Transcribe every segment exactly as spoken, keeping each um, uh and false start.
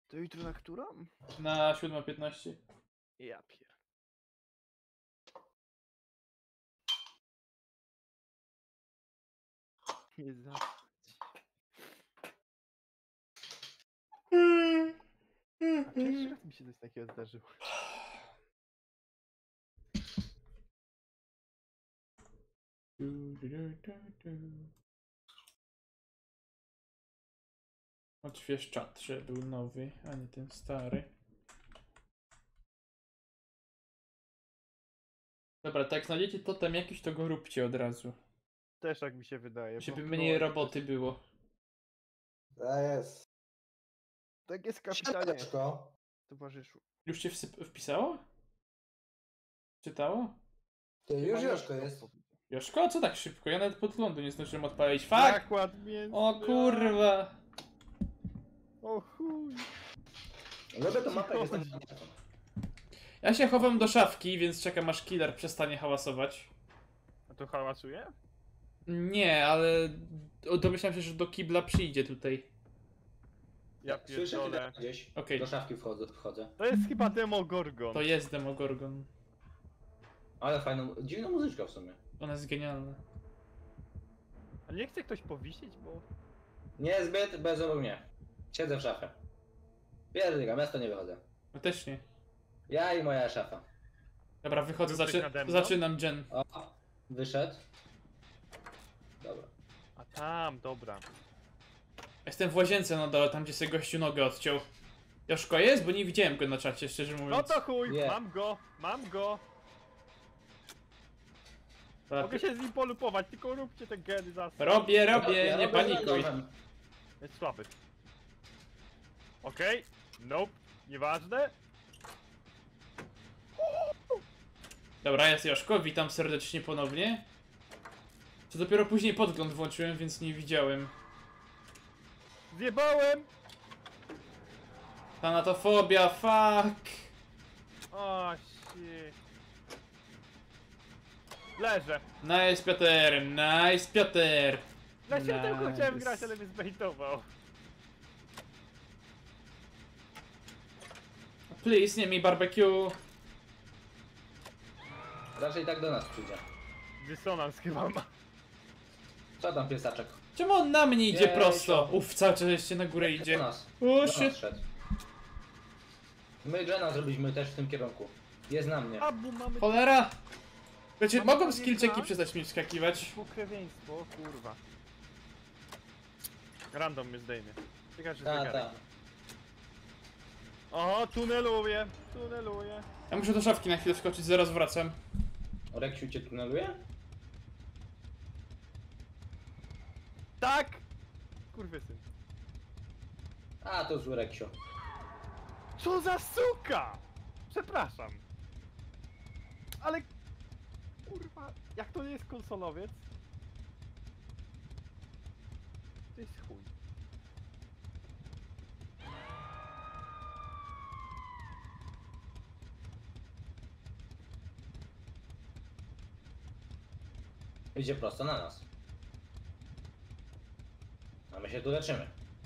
To jutro na którą? Na siódma piętnaście. Ja pier... Nie za... A pierwszy raz mi się coś takiego zdarzyło. Odśwież czat, że był nowy, a nie ten stary. Dobra, tak jak znajdziecie totem jakiś, to go róbcie od razu. Też tak mi się wydaje. Żeby bo- mniej no, roboty było. A jest. Tak jest, kapitanie. Siadeczko. Towarzyszu. Już cię wsyp- wpisało? Czytało? Ty już Chyba Joszko jest. Joszko, co tak szybko? Ja nawet podglądu nie zdążyłem odpalić. Fuck! Zakład mięsny. O kurwa! O chuj. Lubię to mapę, Chodzi. jestem... Ja się chowam do szafki, więc czekam aż killer przestanie hałasować. A to hałasuje? Nie, ale domyślam się, że do kibla przyjdzie tutaj. Ja Słyszę cię pierdolę. teraz gdzieś. Okej. Do szafki wchodzę, wchodzę. To jest chyba Demogorgon. To jest Demogorgon. Ale fajną, dziwna muzyczka w sumie. Ona jest genialna. A nie chce ktoś powisieć, bo... Niezbyt bez obok mnie. Siedzę w szafie. Pierdolę, miasto nie wychodzę. No też nie. Ja i moja szafa. Dobra, wychodzę, Jesteś zaczy nade mną? zaczynam gen. O, wyszedł. Dobra. A tam, dobra. Jestem w łazience na dole, tam gdzie sobie gościu nogę odciął. Joszko jest? Bo nie widziałem go na czacie, szczerze mówiąc. No to chuj, Nie. mam go, mam go. Dobra, Mogę się z nim polupować, tylko róbcie te geny za... Robię, robię, Ja nie robię panikuj. randomem. Jest słaby. Okej, nope, nieważne. Dobra, jest Joszko, witam serdecznie ponownie. To dopiero później podgląd włączyłem, więc nie widziałem. Zjebałem! Tanatofobia, fuck! O, shit. Leżę. Nice Piotr, nice Piotr! Na światełko Nice. chciałem grać, ale mnie zbejtował. Please, nie mi barbecue. Raczej tak do nas przyjdzie. Dysonans chyba ma. Co tam piesaczek? Czemu on na mnie idzie Jej, prosto? to- Uff, cały czas jeszcze na górę Do idzie. nas. O Do nas shit. szedł. My Jena zrobiliśmy też w tym kierunku. Jest na mnie. Abu, mamy Cholera! Wiecie, Mamy mogą prawie skillczeki dwa. przestać mi wskakiwać? pokrewieństwo, kurwa. Random mnie zdejmie. Ciekawe, czy Ta, zegarek. ta. O, tuneluję, tuneluję. Ja muszę do szafki na chwilę wskoczyć, zaraz wracam. Reksiu cię tuneluje? Tak! Kurwysyn. A, to zły Reksiu. Co za suka! Przepraszam. Ale... Kurwa, jak to nie jest konsolowiec? To jest chuj. Idzie prosto na nas. A my się tu leczymy.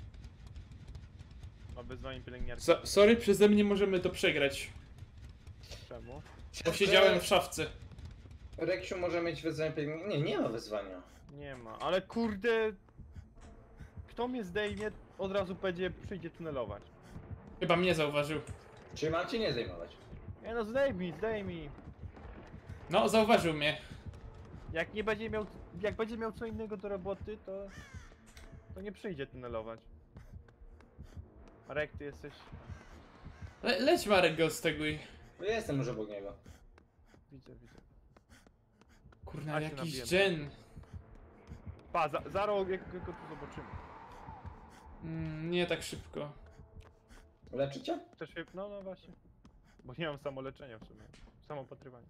Ma wyzwanie pielęgniarki. So sorry, przeze mnie możemy to przegrać. Czemu? Posiedziałem w szafce. Reksiu może mieć wyzwanie pielęgniarki. Nie, nie ma wyzwania. Nie ma, ale kurde... Kto mnie zdejmie, od razu będzie, przyjdzie tunelować. Chyba mnie zauważył. Czyli mam cię nie zajmować. Nie no, zdejmij, zdejmij. No, zauważył mnie. Jak nie będzie miał, jak będzie miał co innego do roboty, to... To nie przyjdzie tunelować. Marek, ty jesteś... Le leć Marek go steguj. Ja jestem już obok niego. Widzę, widzę. Kurna, A się jakiś nabiłem. gen. Pa, za, za rok, jak jak go tu zobaczymy. Mm, nie tak szybko. Leczycie? Też się... No, no właśnie. Bo nie mam samoleczenia w sumie. Samopatrywanie.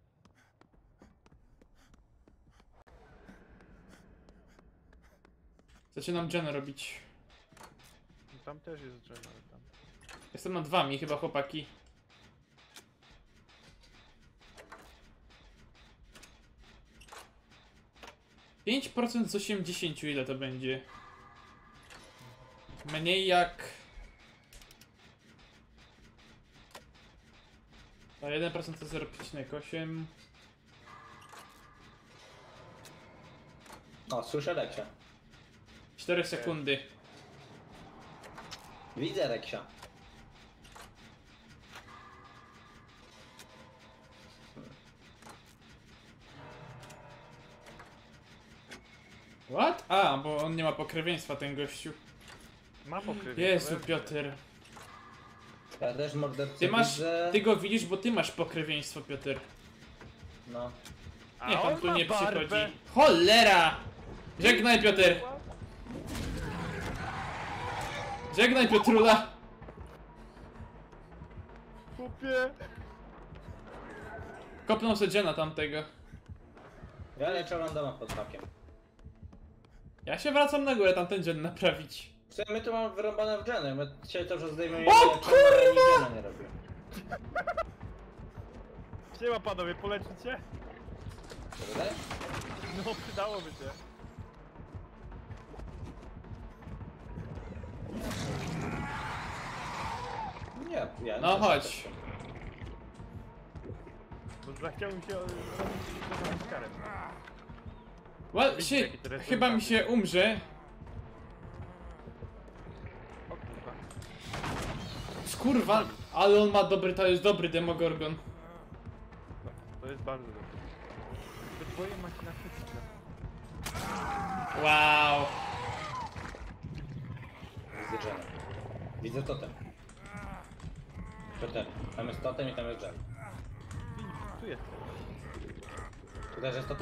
Zaczynam gen robić. No, tam też jest drzewo, ale tam... Jestem nad wami chyba, chłopaki. pięć procent z osiemdziesięciu, ile to będzie? Mniej jak... A jeden procent to zero przecinek osiem. O, słyszę Reksia. cztery sekundy. Widzę Reksia. What? A, bo on nie ma pokrewieństwa, ten gościu. Ma pokrywie. Jezu, Piotr. Ja też mordercę Ty masz, widzę. ty go widzisz, bo ty masz pokrewieństwo, Piotr. No. A Niech on on tu ma nie barbę. przychodzi. Cholera! Żegnaj, Piotr! Żegnaj, Piotrula! Kupie. Kopnął se Jena tamtego. Ja leczę randoma pod hakiem. Ja się wracam na górę tamten Jen naprawić. W sumie my tu mamy wyrąbane w dżeny. My dzisiaj to, że zdejmiemy O, jedno leczenie, ale nic dżena nie robię. Siema panowie, poleczycie? Co wydaje? No przydałoby się. Nie, ja No też chodź. też. Bo zachciałbym się robić z karem. Well, Widzicie, shit, jakie to rezultaty. chyba mi się umrze. O kurwa. Skurwa, ale on ma dobry, to jest dobry Demogorgon. To jest bardzo dobre. To twoje macie na wszystko. Wow. Widzę dżena. Widzę totem. Totem. Tam jest totem i tam jest dżen. Widzisz, tu jest. Tu też jest totem?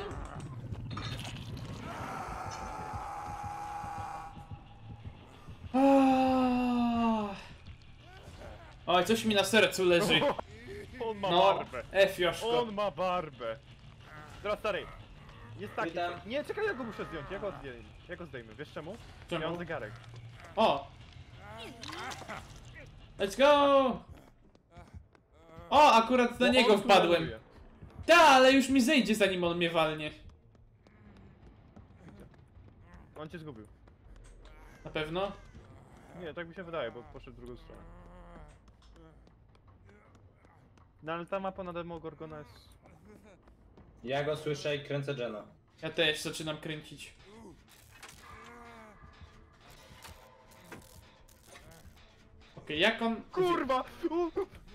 Ah. Oj, coś mi na sercu leży. On ma No, barbę. F Joszko. On ma barbę. Teraz stary. Jest taki. Witam. Nie, czekaj, ja go muszę zdjąć. Ja go zdejmę. Ja go zdejmę. Wiesz czemu? Czemu? Ja mam zegarek. O! Let's go! O, akurat na Bo niego on tu wpadłem. ląduje. Ta, ale już mi zejdzie zanim on mnie walnie. On cię zgubił. Na pewno? Nie, tak mi się wydaje, bo poszedł w drugą stronę. No ale ta mapa na Demogorgona jest... Ja go słyszę i kręcę dżena. Ja też zaczynam kręcić. Okej, jak on... Kurwa! U!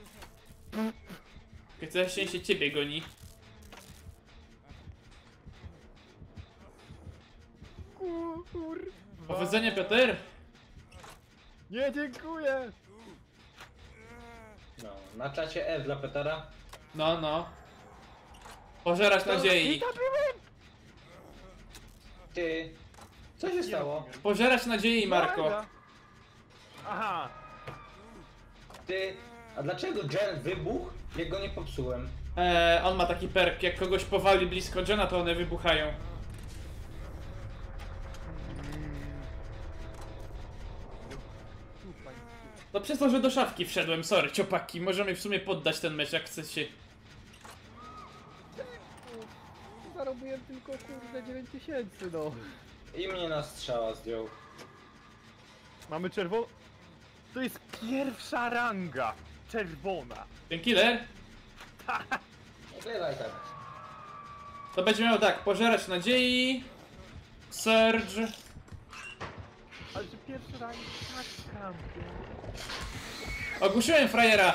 Okej, całe szczęście ciebie goni. Ku- Kurwa! Powodzenia, Piotr! Nie, dziękuję! No, na czacie F dla Petera. No, no. Pożerać nadziei. I byłem! Ty. Co się stało? Pożerać nadziei, Marko. Aha! Ty. A dlaczego dżen wybuchł, jak go nie popsułem? Eee, on ma taki perk, jak kogoś powali blisko Jena, to one wybuchają. No przez to, że do szafki wszedłem, sorry, ciopaki. Możemy w sumie poddać ten mecz, jak chcecie. Zarobiłem tylko kurde dziewięć tysięcy, no. I mnie na strzała zdjął. Mamy czerwoną... To jest pierwsza ranga! Czerwona! Ten killer Nie grywaj tak. to będzie miał tak, pożerać nadziei, Surge. Ale że pierwszy rang tak kampię. Ogłuszyłem frajera.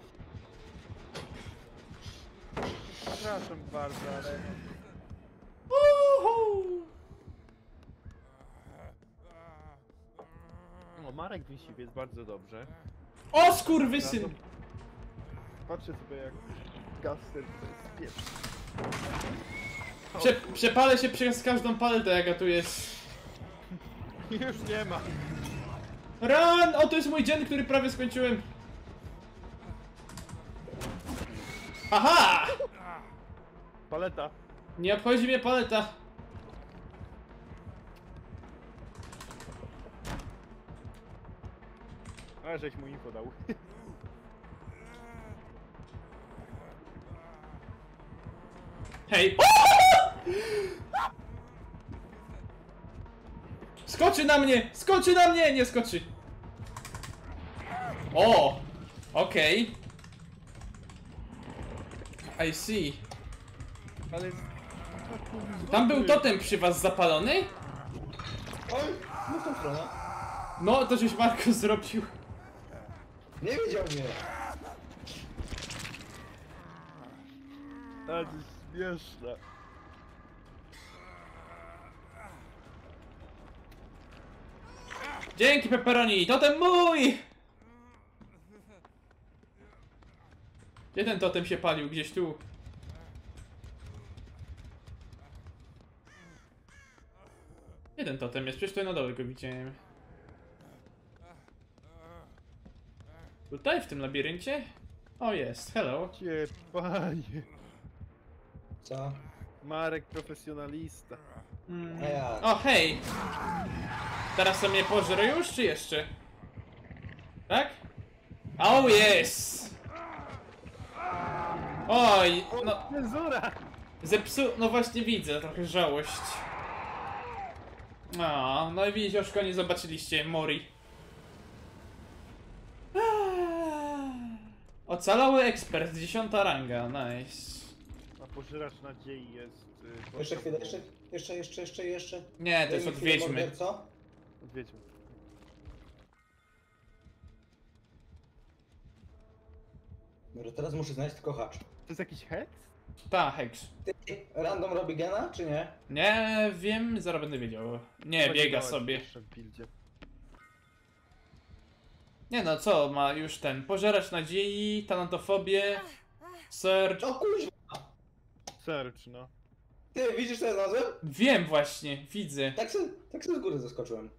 Przepraszam bardzo, ale... Uhu. O, Marek wisi, jest bardzo dobrze. O skurwysyn! Patrzę sobie jak Gaster to jest pierwszy. Prze przepalę się przez każdą paletę, jaka tu jest. Już nie ma. Run! O, to jest mój dzień, który prawie skończyłem. Aha! Paleta. Nie obchodzi mnie paleta. Ale żeś mu info dał. Hej! Skoczy na mnie! Skoczy na mnie! Nie skoczy! O! Okej. I see. Ale... jest- tak mówi Tam był złoty. totem przy was zapalony? Oj, no w tą stronę. No, to żeś Marko zrobił. Nie widział mnie. Ale to jest śmieszne. Dzięki, pepperoni! Totem mój! Gdzie ten totem się palił? Gdzieś tu. Gdzie ten totem jest? Przecież tutaj na dole go widziałem. Tutaj, w tym labiryncie? O, jest. Hello. Cie, panie. Co? Marek profesjonalista. Mm. A ja. O, hej! Teraz to mnie pożre już, czy jeszcze? Tak? Oh, yes! Oj, no, Cenzura! zepsu... No właśnie widzę, trochę żałość. No, no i widzisz, Joszko, nie zobaczyliście Mori. Ocalały ekspert, dziesiąta ranga, nice. A pożeracz nadziei jest... y, Jeszcze podstawową. chwilę, jeszcze, jeszcze, jeszcze, jeszcze, jeszcze. Nie, to Daj jest mi od chwilę, Wiedźmy. morderco. Wiedźmy. Dobra, teraz muszę znaleźć tylko hacz. To jest jakiś hex? Ta, Hex. Ty, random robi gena, czy nie? Nie wiem, zaraz będę wiedział. Nie, Chyba biega dałeś sobie. jeszcze w buildzie. Nie no, co, ma już ten, pożeracz nadziei, tanatofobię, search. O kuźwa! Search, no. Ty, widzisz co ja znalazłem? Wiem właśnie, widzę. Tak sobie, tak sobie z góry zaskoczyłem.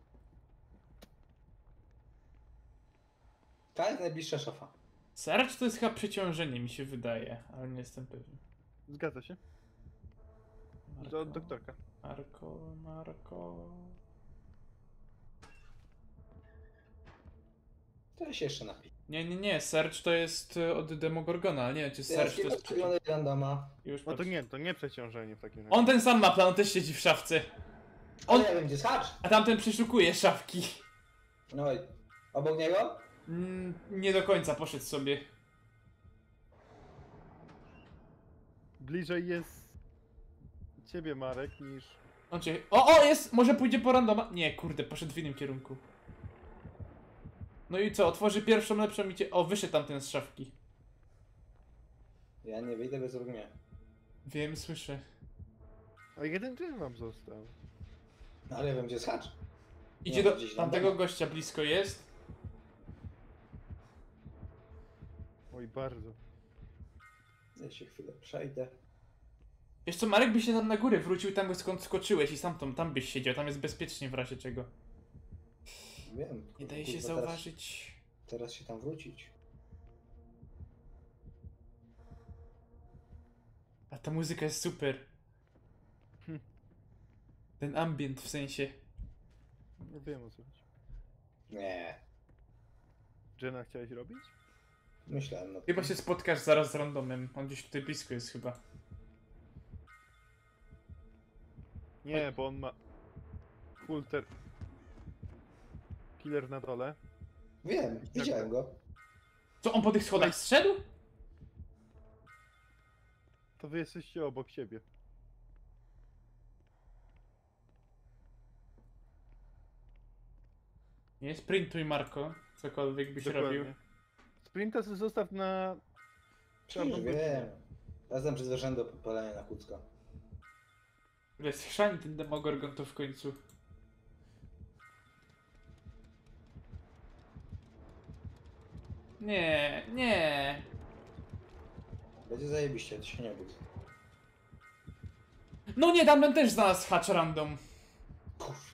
Ta jest najbliższa szafa. Search to jest chyba przeciążenie, mi się wydaje, ale nie jestem pewien. Zgadza się. Do doktorka. Marko, Marko... To ja się jeszcze napiję. Nie, nie, nie, search to jest y, od Demogorgona, ale nie wiem czy Ty, search to jest... przeglądaj randoma. Już No to patrzę. nie, to nie przeciążenie w takim razie. On ten sam ma plan, on też siedzi w szafce. On... On- ja wiem gdzie jest hacz. A tamten przeszukuje szafki. No i obok niego? Mm, nie do końca poszedł sobie. Bliżej jest... ciebie, Marek, niż... On cię... O, o, jest! Może pójdzie po randoma? Nie, kurde, poszedł w innym kierunku. No i co, otworzy pierwszą lepszą i cię... O, wyszedł tamten z szafki. Ja nie wyjdę bez ognia. Wiem, słyszę. A jeden drzwi wam został. No ale ja wiem gdzie jest hacz. Idzie Nie, do gdzieś tamtego randoma. gościa, blisko jest. Oj, bardzo. Ja się chwilę przejdę. Wiesz co, Marek by się tam na górę wrócił, tam skąd skoczyłeś i sam tam, tam byś siedział, tam jest bezpiecznie w razie czego. Wiem. Nie daje się kurwa, zauważyć. Teraz, teraz się tam wrócić. A ta muzyka jest super. Hm. Ten ambient w sensie. Nie wiem o co chodzi. Nie. Jenna, chciałeś robić? Myślałem no. Chyba się spotkasz zaraz z randomem, on gdzieś tutaj blisko jest chyba. Nie, bo on ma... Fulter... Killer na dole. Wiem, widziałem go. Co, on po tych schodach zszedł? To wy jesteście obok siebie. Nie sprintuj, Marko, cokolwiek byś robił. Dokładnie. Sprinta sobie zostaw na... Przecież czarną wiem. godzinę. Razem przyzwyczajony do podpalania na kucka. Jest chrzani ten Demogorgon to w końcu. Nie, nie. Będzie zajebiście, to się nie budzi. No nie, Damien też znalazł hatch random. Kurwa.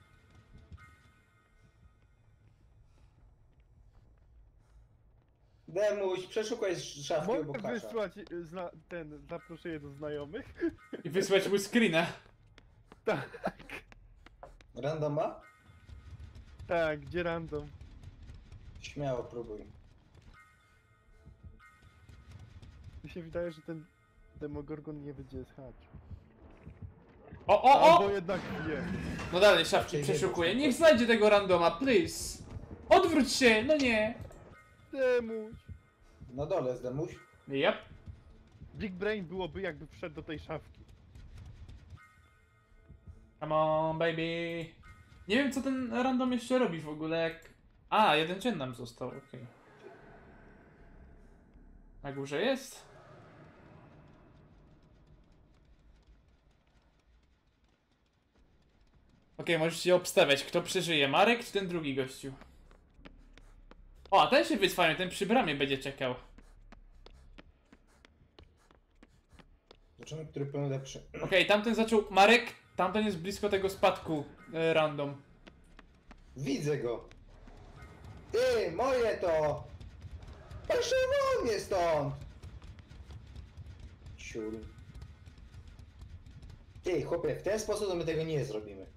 Demuś, przeszukaj szafki obok Mogę hasza. wysłać y, zna... ten... zaproszenie do znajomych? I wysłać mu screena. Tak. Randoma? Tak, gdzie random? Śmiało, próbuj. Mi się wydaje, że ten Demogorgon nie wie, gdzie jest hacz. O, o, o! Albo jednak wie. No dalej, szafki Raczej nie przeszukuje. wiem, Niech znajdzie tego randoma, please. Odwróć się, no nie. Demuś. Na dole jest Demuś. Yep. Big Brain byłoby jakby wszedł do tej szafki. Come on, baby. Nie wiem, co ten random jeszcze robi w ogóle, jak... A, jeden gen nam został, okej. Okay. Na górze jest? Okej, okay, możesz się obstawiać, kto przeżyje, Marek czy ten drugi gościu? O, a ten się wycwają, ten przy bramie będzie czekał. Zobaczymy, który plan lepszy. Okej, okay, tamten zaczął... Marek, tamten jest blisko tego spadku e, random. Widzę go. Ty, moje to! Paszował mnie stąd! Ciur. Ty, chłopie, w ten sposób to my tego nie zrobimy.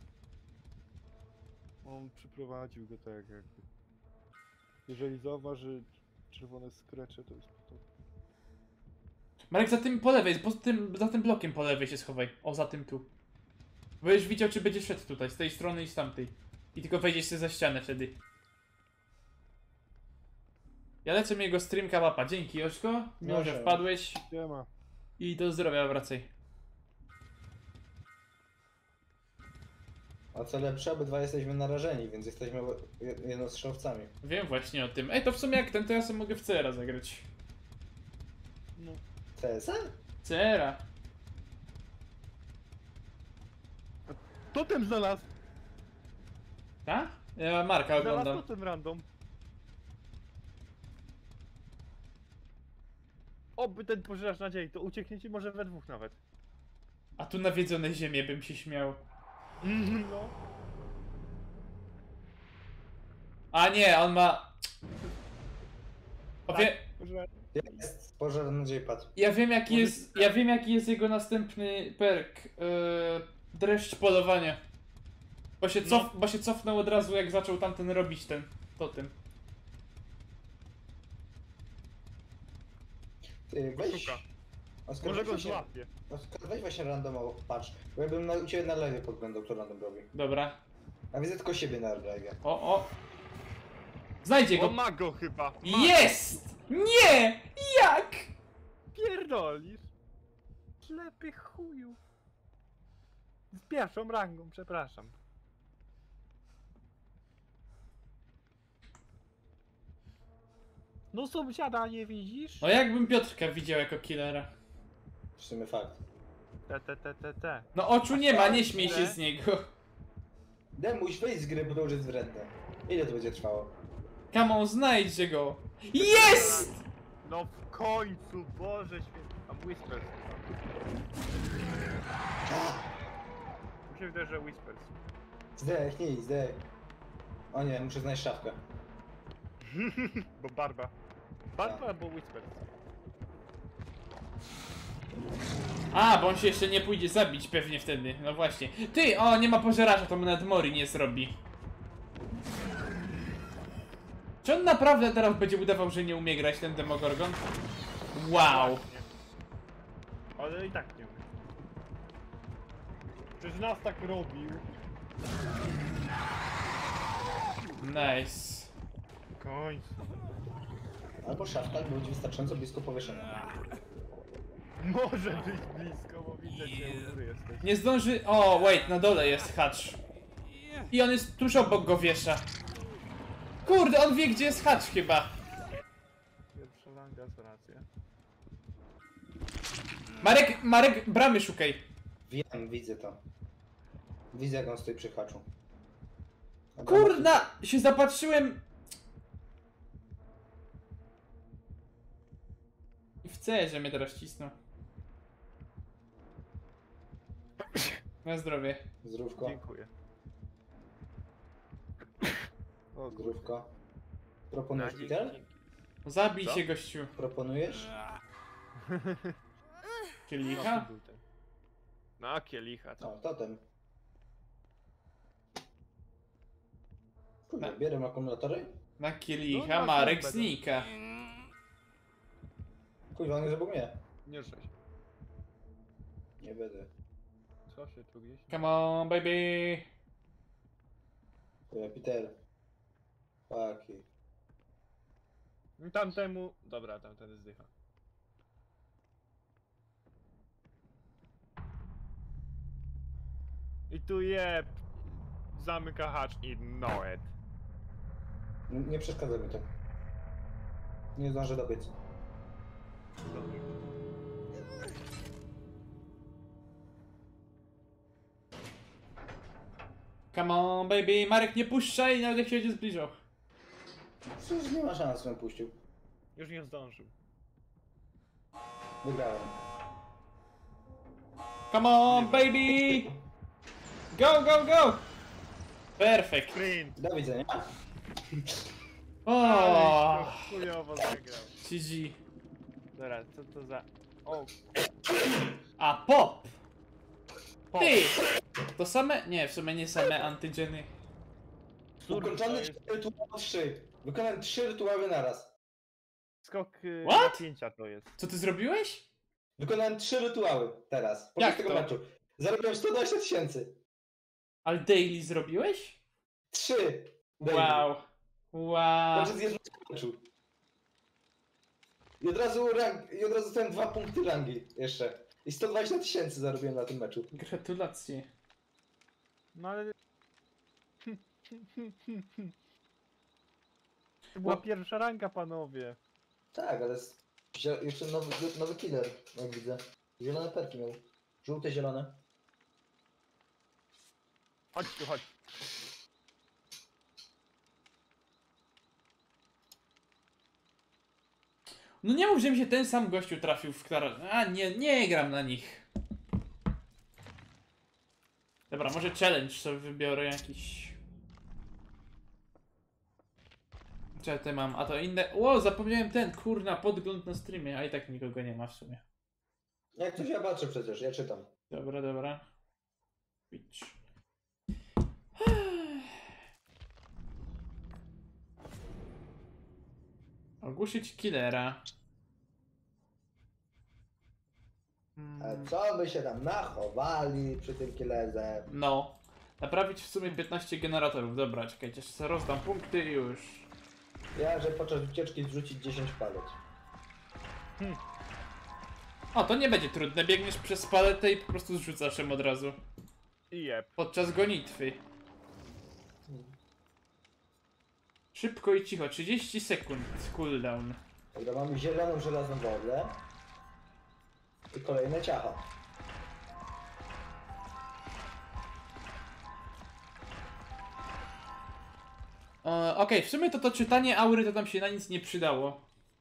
On przyprowadził go tak jakby. Jeżeli zauważy czerwone skrecze, to jest to. Marek, za tym po lewej, po tym, za tym blokiem po lewej się schowaj. O, za tym tu. Będziesz widział, czy będzie szedł tutaj, z tej strony i z tamtej. I tylko wejdziesz sobie za ścianę wtedy. Ja lecę mi jego streamka łapa. Dzięki, Joszko. Miło, że wpadłeś. Nie ma. I do zdrowia, wracaj. A co lepsze, obydwa jesteśmy narażeni, więc jesteśmy jednostrzałowcami. Wiem właśnie o tym. Ej, to w sumie jak ten, to ja sobie mogę w C R a zagrać. No. C S a? C R a. Totem znalazł! Tak? Ja Marka Znalazł oglądam. totem random. Oby ten pożerasz nadziei, to uciekniecie może we dwóch nawet. A tu nawiedzone ziemię bym się śmiał. No. A nie, on ma... O, wie... Pożera... Jest, pożar nadziei padł. Ja wiem jaki Może- jest, ja wiem jaki jest jego następny perk. Yy, dreszcz polowania. Bo się, cof, bo się cofnął od razu jak zaczął tamten robić ten totem. Ty, weź... Szuka. Oskar, Może weź go właśnie- złapie. Oskar, weź właśnie randomowo, patrz. Bo ja bym na, u ciebie na lewie podglądał, co random robi. Dobra. A widzę tylko siebie na lewie. O, o. Znajdzie O, go. ma go chyba! Ma. Jest! Nie! Jak? Pierdolisz! Ślepy chuju! Z pierwszą rangą, przepraszam. No sąsiada nie widzisz? No jakbym Piotrka widział jako killera. W sumie fakt. Te, te, te, te, te. No oczu nie ma, nie śmiej się z niego. Demuś, wyjdź z gry, bo to już jest wredne. Ile to będzie trwało? Come on, znajdźcie go. Jest! No w końcu, Boże święty. A Whispers. Mi się wydaje, że Whispers. Zdechnij, zdech. O nie, muszę znaleźć szafkę. Bo Barba. Barba albo Whispers. A, bo on się jeszcze nie pójdzie zabić pewnie wtedy. No właśnie. Ty, o, nie ma pożeracza, to mu nawet Mori nie zrobi. Czy on naprawdę teraz będzie udawał, że nie umie grać ten Demogorgon? Wow. Właśnie. Ale i tak nie umiem. Przecież nas tak robił. Nice. W końcu. Albo szafka, bo będzie wystarczająco blisko powieszenia. Może być blisko, bo widzę cię, u góry jesteś. Nie zdąży... O, wait, na dole jest hatch. I on jest tuż obok go wiesza. Kurde, on wie gdzie jest hatch chyba. Pierwsza ranga, z rację. Marek, Marek, bramy szukaj. Wiem, widzę to. Widzę, jak on stoi przy haczu. A Kurna, się zapatrzyłem. I w C, że mnie teraz cisną. Na zdrowie. Zdrówko, Dziękuję. O, zdrówko. Proponujesz dzięki, Peter? dzięki. Zabij Co? się, gościu. Proponujesz? Kielicha? No, był ten. No, kielicha, to. O, totem. Kurde, Na- bieram akumulatory? Na No, kielicha na Marek kurde. znika. Kurwa, on jest obok mnie. Nie ruszaj się. Nie będę. Co się tu gdzieś? Come on, baby. Kurwa, Peter. Fucky. Tamtemu... Dobra, tamten zdycha. I tu jeb. Zamyka hacz i know it. N- Nie przeszkadza mi to. Nie zdążę dobiec. Come on, baby. Marek, nie puszczaj, nawet jak się będzie zbliżał. Cóż, nie ma szans, żebym puścił. Już nie zdążył. Wygrałem. Come on, baby. Go, go, go. Perfekt. Sprint! Do widzenia. O, Ale chujowo zagrał. G G. Dobra, co to za... O, A pop. pop. Ty. To same? Nie, w sumie nie same antygeny. Surf to Ukończony jest rytuał trzy. Wykonałem trzy rytuały naraz. skok y, What? napięcia to jest. Co ty zrobiłeś? Wykonałem trzy rytuały teraz. Podczas Jak tego to? meczu. Zarobiłem sto dwadzieścia tysięcy. Ale daily zrobiłeś? Trzy. daily. Wow. Wow. Podczas jednego meczu. I od razu rank, i od razu dostałem dwa punkty rangi jeszcze. I sto dwadzieścia tysięcy zarobiłem na tym meczu. Gratulacje. No ale... To była Bo- pierwsza ranka, panowie. Tak, ale jest zie- jeszcze nowy, nowy killer, jak widzę. Zielone perki miał. Żółte, zielone. Chodź tu, chodź. No nie mów, że mi się ten sam gościu trafił w klar... A nie, nie gram na nich. Dobra, może challenge sobie wybiorę jakiś. Co ja tutaj mam? A to inne... Ło, zapomniałem ten, kurna, podgląd na streamie, a i tak nikogo nie ma w sumie. Jak coś ja patrzę przecież, ja czytam. Dobra, dobra. Pitch. Ogłosić killera. A co by się tam nachowali przy tym killerze? No. Naprawić w sumie piętnaście generatorów. Dobra, czekajcie, sobie rozdam punkty i już. Ja, że podczas ucieczki zrzucić dziesięć palet. O, to nie będzie trudne. Biegniesz przez paletę i po prostu zrzucasz ją od razu. I jeb. Podczas gonitwy. Szybko i cicho. trzydzieści sekund cooldown. Dobra, mamy zieloną żelazną wodę. I kolejne ciacho. E, Okej, w sumie to to czytanie aury to tam się na nic nie przydało.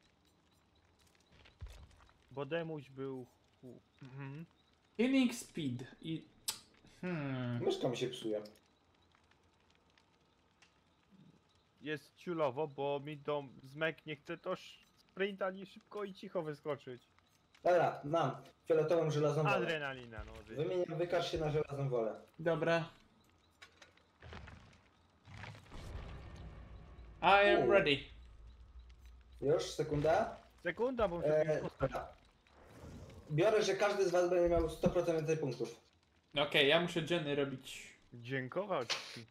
Bo Demuś był... hu- Mhm. Healing speed i... Hmm... Myszka mi się psuje. Jest ciulowo, bo mi do zmek nie chce toż sprint ani szybko i cicho wyskoczyć. Dobra, mam fioletową żelazną wolę. Adrenalina, no. że- Wymieniam, wykaż się na żelazną wolę. Dobra. I am U. ready. Już, sekunda. Sekunda, bo muszę Eee, dobra. Biorę, że każdy z was będzie miał sto procent więcej punktów. Okej, ja muszę Jenny robić. dziękować ci.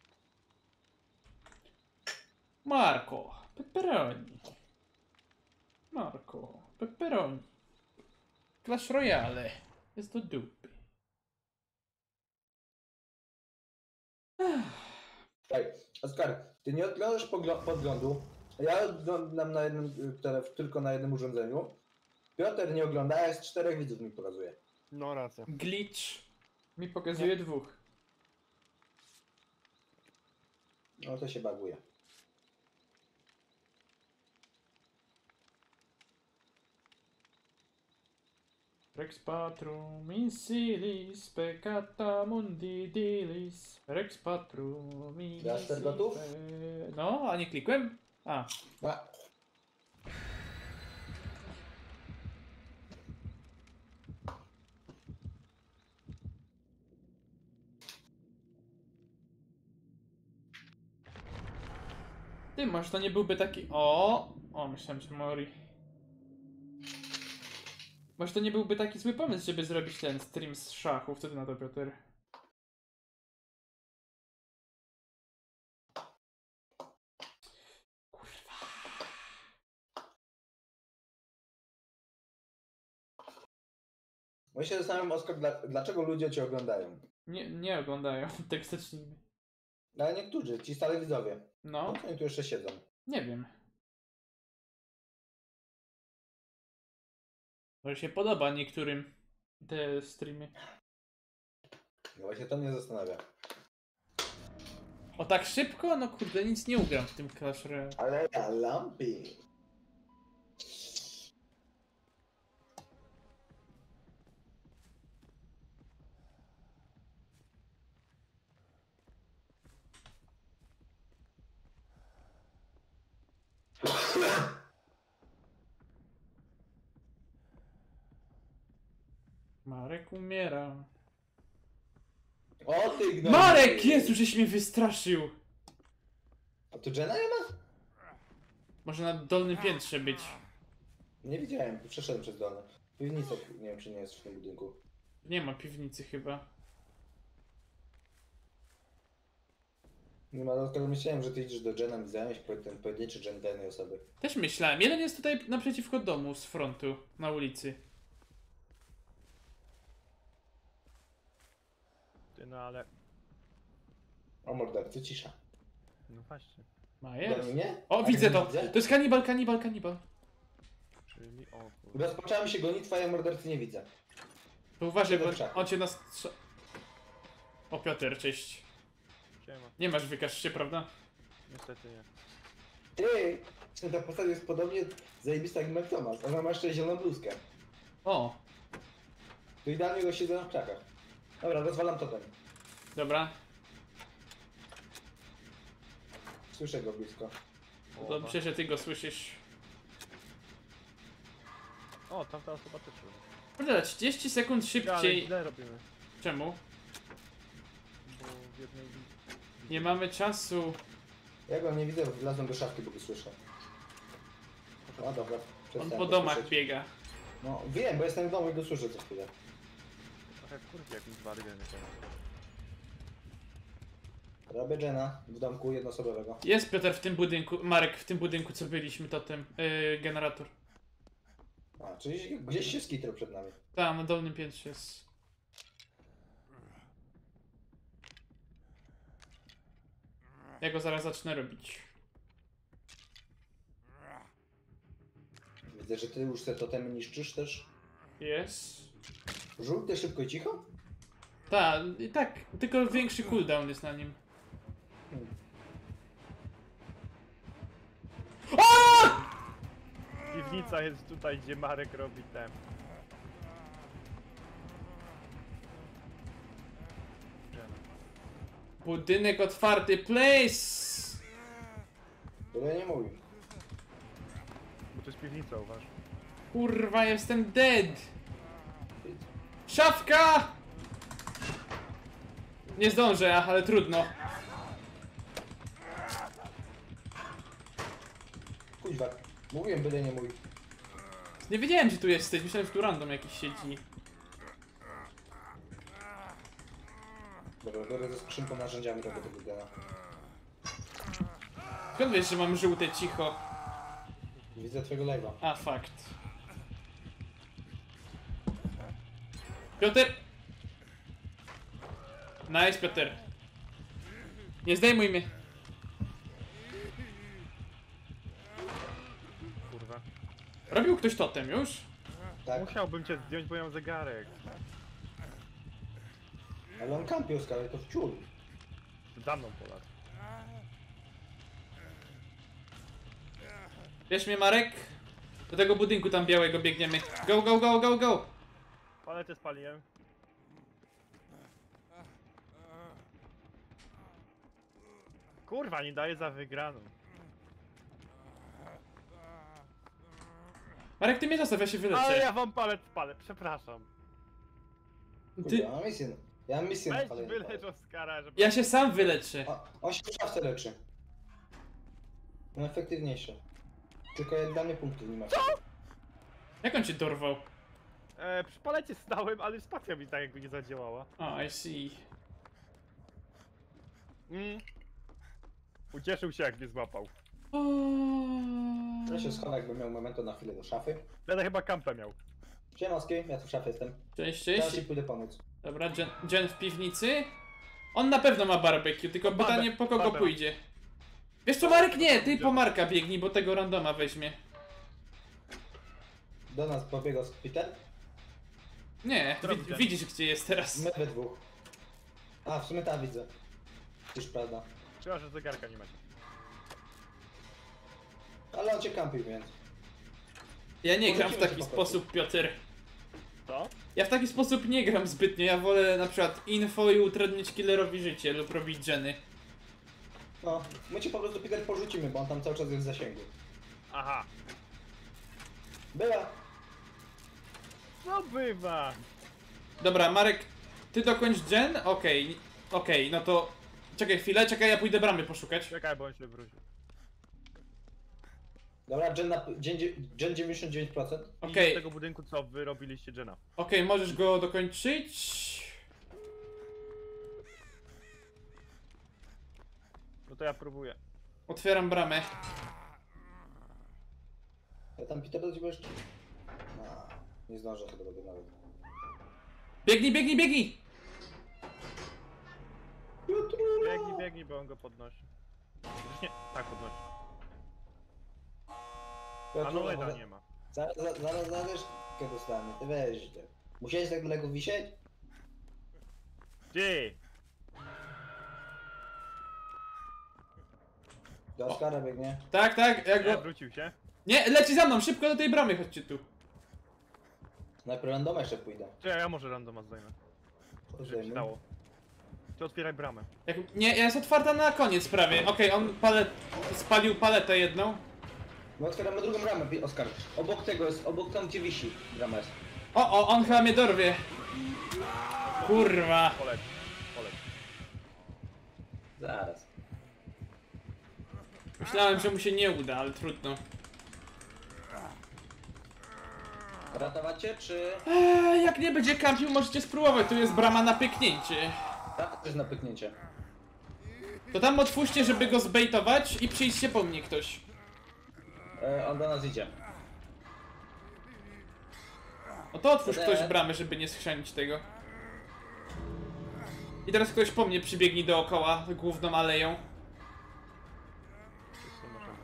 Marco, pepperoni. Marco, pepperoni. Clash Royale. Jest to dupy. Ej, Oskar, ty nie oglądasz poglo- podglądu. Ja oglądam na jednym, y, tele- tylko na jednym urządzeniu. Piotr nie ogląda, a jest czterech widzów mi pokazuje. No racja. Glitch. Mi pokazuje dwóch. No to się baguje. Rex Patrum insilis peccata mundi dilis. Rex Patrum insilis. Jaster gotów? No, a nie klikłem? A. A, Ty, może to nie byłby taki... O! O, myślałem, że Mori. Może to nie byłby taki zły pomysł, żeby zrobić ten stream z szachów. Co ty na to, Piotr? Kurwa. Ja się zastanawiam, Oskar, dla, dlaczego ludzie cię oglądają. Nie, nie oglądają, tak zacznijmy. Ale niektórzy, ci stali widzowie. No, Po co oni tu jeszcze siedzą? nie wiem. Może się podoba niektórym te streamy. No właśnie to mnie zastanawia. O tak szybko? No kurde, nic nie ugram w tym Clash Royale. Ale ja lampy. Marek umiera. O ty gnoju. Marek! Jezu, żeś mnie wystraszył! A tu Jenna nie ma? Może na dolnym piętrze być. Nie widziałem, przeszedłem przez dolne. Piwnica, nie wiem czy nie jest w tym budynku. Nie ma piwnicy chyba. Nie ma, dlatego myślałem, że ty idziesz do Jenna i zająć po ten pojedynczy Jen dla jednej osoby. Też myślałem. Jeden jest tutaj naprzeciwko domu, z frontu, na ulicy. Ty, no ale... O mordercy, cisza. No właśnie. Ma Do jest. mnie? O, A widzę nie to! widzę? To jest kanibal, kanibal, kanibal. Czyli... O kurde. Rozpoczęła mi się gonitwa, ja mordercy nie widzę. To uważaj, Siedzę bo w krzaku. on cię nas... O, Piotr, cześć. Siema. Nie masz, wykaż się, prawda? Niestety nie. Ty! Ta postać jest podobnie zajebista jak Mark Thomas. Ona ma jeszcze zieloną bluzkę. O, To idealnie go siedzę na krzakach. Dobra, rozwalam totem. dobra. Słyszę go blisko. O, Dobrze, że ty go słyszysz. O, tamta osoba też robi. Kurde, trzydzieści sekund Ale szybciej. źle robimy. Czemu? Bo w jednej... Nie mamy czasu. Ja go nie widzę, wlazłem do szafki, bo go słyszę. A dobra, On przestałem po go domach słyszeć. biega. No wiem, bo jestem w domu i go słyszę co chwilę. Trochę wkurwi jak mi dwa geny Robię Jenna w domku jednoosobowego. Jest Piotr w tym budynku, Marek w tym budynku, co byliśmy, totem. Yy, generator. A, czyli gdzieś się skitrał przed nami. Tam, na dolnym piętrze jest. Ja go zaraz zacznę robić. Widzę, że ty już te totemy niszczysz też. Jest. Żółty, szybko i cicho? Tak, tak, tylko większy cooldown jest na nim. Piwnica jest tutaj, gdzie Marek robi ten. Budynek otwarty, place! Tyle nie mówił. Bo to jest piwnica, uważ. Kurwa, jestem dead! Szafka! Nie zdążę, ale trudno. Kuźwa, mówiłem, byle nie mój. Nie wiedziałem, że tu jesteś, myślałem, że tu random jakiś siedzi. Dobra, biorę ze skrzynką narzędziami robię tego gena. Skąd wiesz, że mam żółte cicho? Widzę twojego live'a. A, fakt. Piotr! Nice, Piotr. Nie zdejmuj mnie. Kurwa. Robił ktoś totem już? Tak, Musiałbym cię zdjąć, bo ja mam zegarek. ale on kampił, ale to wciul. Za mną Polak. Wiesz mnie, Marek? Do tego budynku tam białego biegniemy. Go, go, go, go, go! Paletę spaliłem. Kurwa, nie daje za wygraną. Marek, ty mnie zostaw, ja się Ale wyleczę. ja wam palet spalę, przepraszam. Ty... Ty... Ja mam misję. Ja mam misję na Weź palenie. wylecz Oskara, żeby... Ja się sam wyleczę. O, on się w szafce leczy. No efektywniejsze. Tylko jak dla mnie punktów nie ma. Jak on cię dorwał? E, przy palecie stałem, ale spacja mi tak jakby nie zadziałała. O, I see. Mm. Ucieszył się jak mnie złapał. O... Ja się schowam, jakbym miał momentu na chwilę do szafy. Będę chyba kampę miał. Siemowski, ja tu w szafie jestem. Cześć, Teraz cześć. ci pójdę pomóc. Dobra, Jen, Jen w piwnicy. On na pewno ma barbecue, tylko Babę, pytanie po kogo babę. pójdzie. Wiesz co, Marek? Nie, ty po Marka biegnij, bo tego randoma weźmie. Do nas pobiegł Peter? Nie, Co wi robi Jen? widzisz gdzie jest teraz. My we dwóch. A, w sumie ta widzę. Już prawda. Chyba, że zegarka nie macie. Ale on cię kampił, więc. Ja nie gram w Powrócimy taki się po prostu. sposób, Piotr. Co? Ja w taki sposób nie gram zbytnio, ja wolę na przykład info i utrudnić killerowi życie lub robić Jenny. No, my cię po prostu Peter porzucimy, bo on tam cały czas jest w zasięgu. Aha. Była! No bywa. Dobra, Marek, ty dokończ Jen? Okej, okej, no to... Czekaj chwilę, czekaj, ja pójdę bramy poszukać. Czekaj, bo on się wrócił. Dobra, Gen, na, Gen, Gen dziewięćdziesiąt dziewięć procent. Okay. Okej. Z tego budynku, co wy robiliście Jena. Okej, możesz go dokończyć. No to ja próbuję. Otwieram bramę. Ja tam Peter do ciebie jeszcze? A, nie zdążę chyba tego nawet. Biegnij, biegnij, biegnij! Biegnij, biegnij, bo on go podnosi. Już nie, tak podnosi. A no Eda nie ma. Zaraz, zaraz, zaraz, zaraz, kiedy dostanie, ty weź ty. Musiałeś tak daleko wisieć? Gdzie? Do Oskara biegnie. Tak, tak, ja Nie, go... wrócił się. Nie, leci za mną, szybko do tej bramy, chodźcie tu. Najpierw randoma jeszcze pójdę. Czekaj, ja może randoma zdejmę. Żeby się dało. Ty otwieraj bramę. Jak... Nie, jest otwarta na koniec prawie. Okej, on palet... spalił paletę jedną. My otwieramy drugą bramę, Pi- Oskar. Obok tego jest, obok tam gdzie wisi brama jest. O, o, on chyba mnie dorwie. Kurwa. Poleć. Poleć. Zaraz. Myślałem, że mu się nie uda, ale trudno. Ratować cię, czy... Eee, jak nie będzie kampił, możecie spróbować. Tu jest brama na pyknięcie. Tak, to jest na pyknięcie. To tam otwórzcie, żeby go zbejtować i przyjdźcie po mnie ktoś. E, on do nas idzie. No to otwórz Eee. ktoś bramę, żeby nie schrzanić tego. I teraz ktoś po mnie przybiegnie dookoła główną aleją. Wszyscy możemy.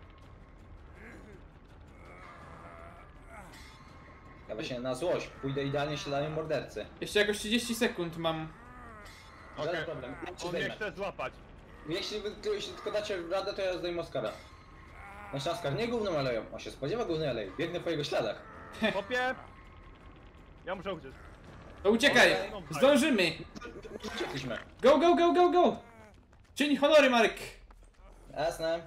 Ja właśnie na złość, pójdę idealnie śladami mordercy. Jeszcze jakoś trzydzieści sekund mam. Żaden Okej. problem, ja cię On mnie zdejmę. chce złapać. Jeśli, wy, ty- jeśli tylko dacie radę, to ja zdejmę Oskara. Znaczy Oskar, nie główną aleją, on się spodziewa głównej alei, biegnę po jego śladach. Kopie! Ja muszę uciec. To uciekaj! Zdążymy! Uciekliśmy. Go, go, go, go, go! Czyń honory, Marek! Jasne.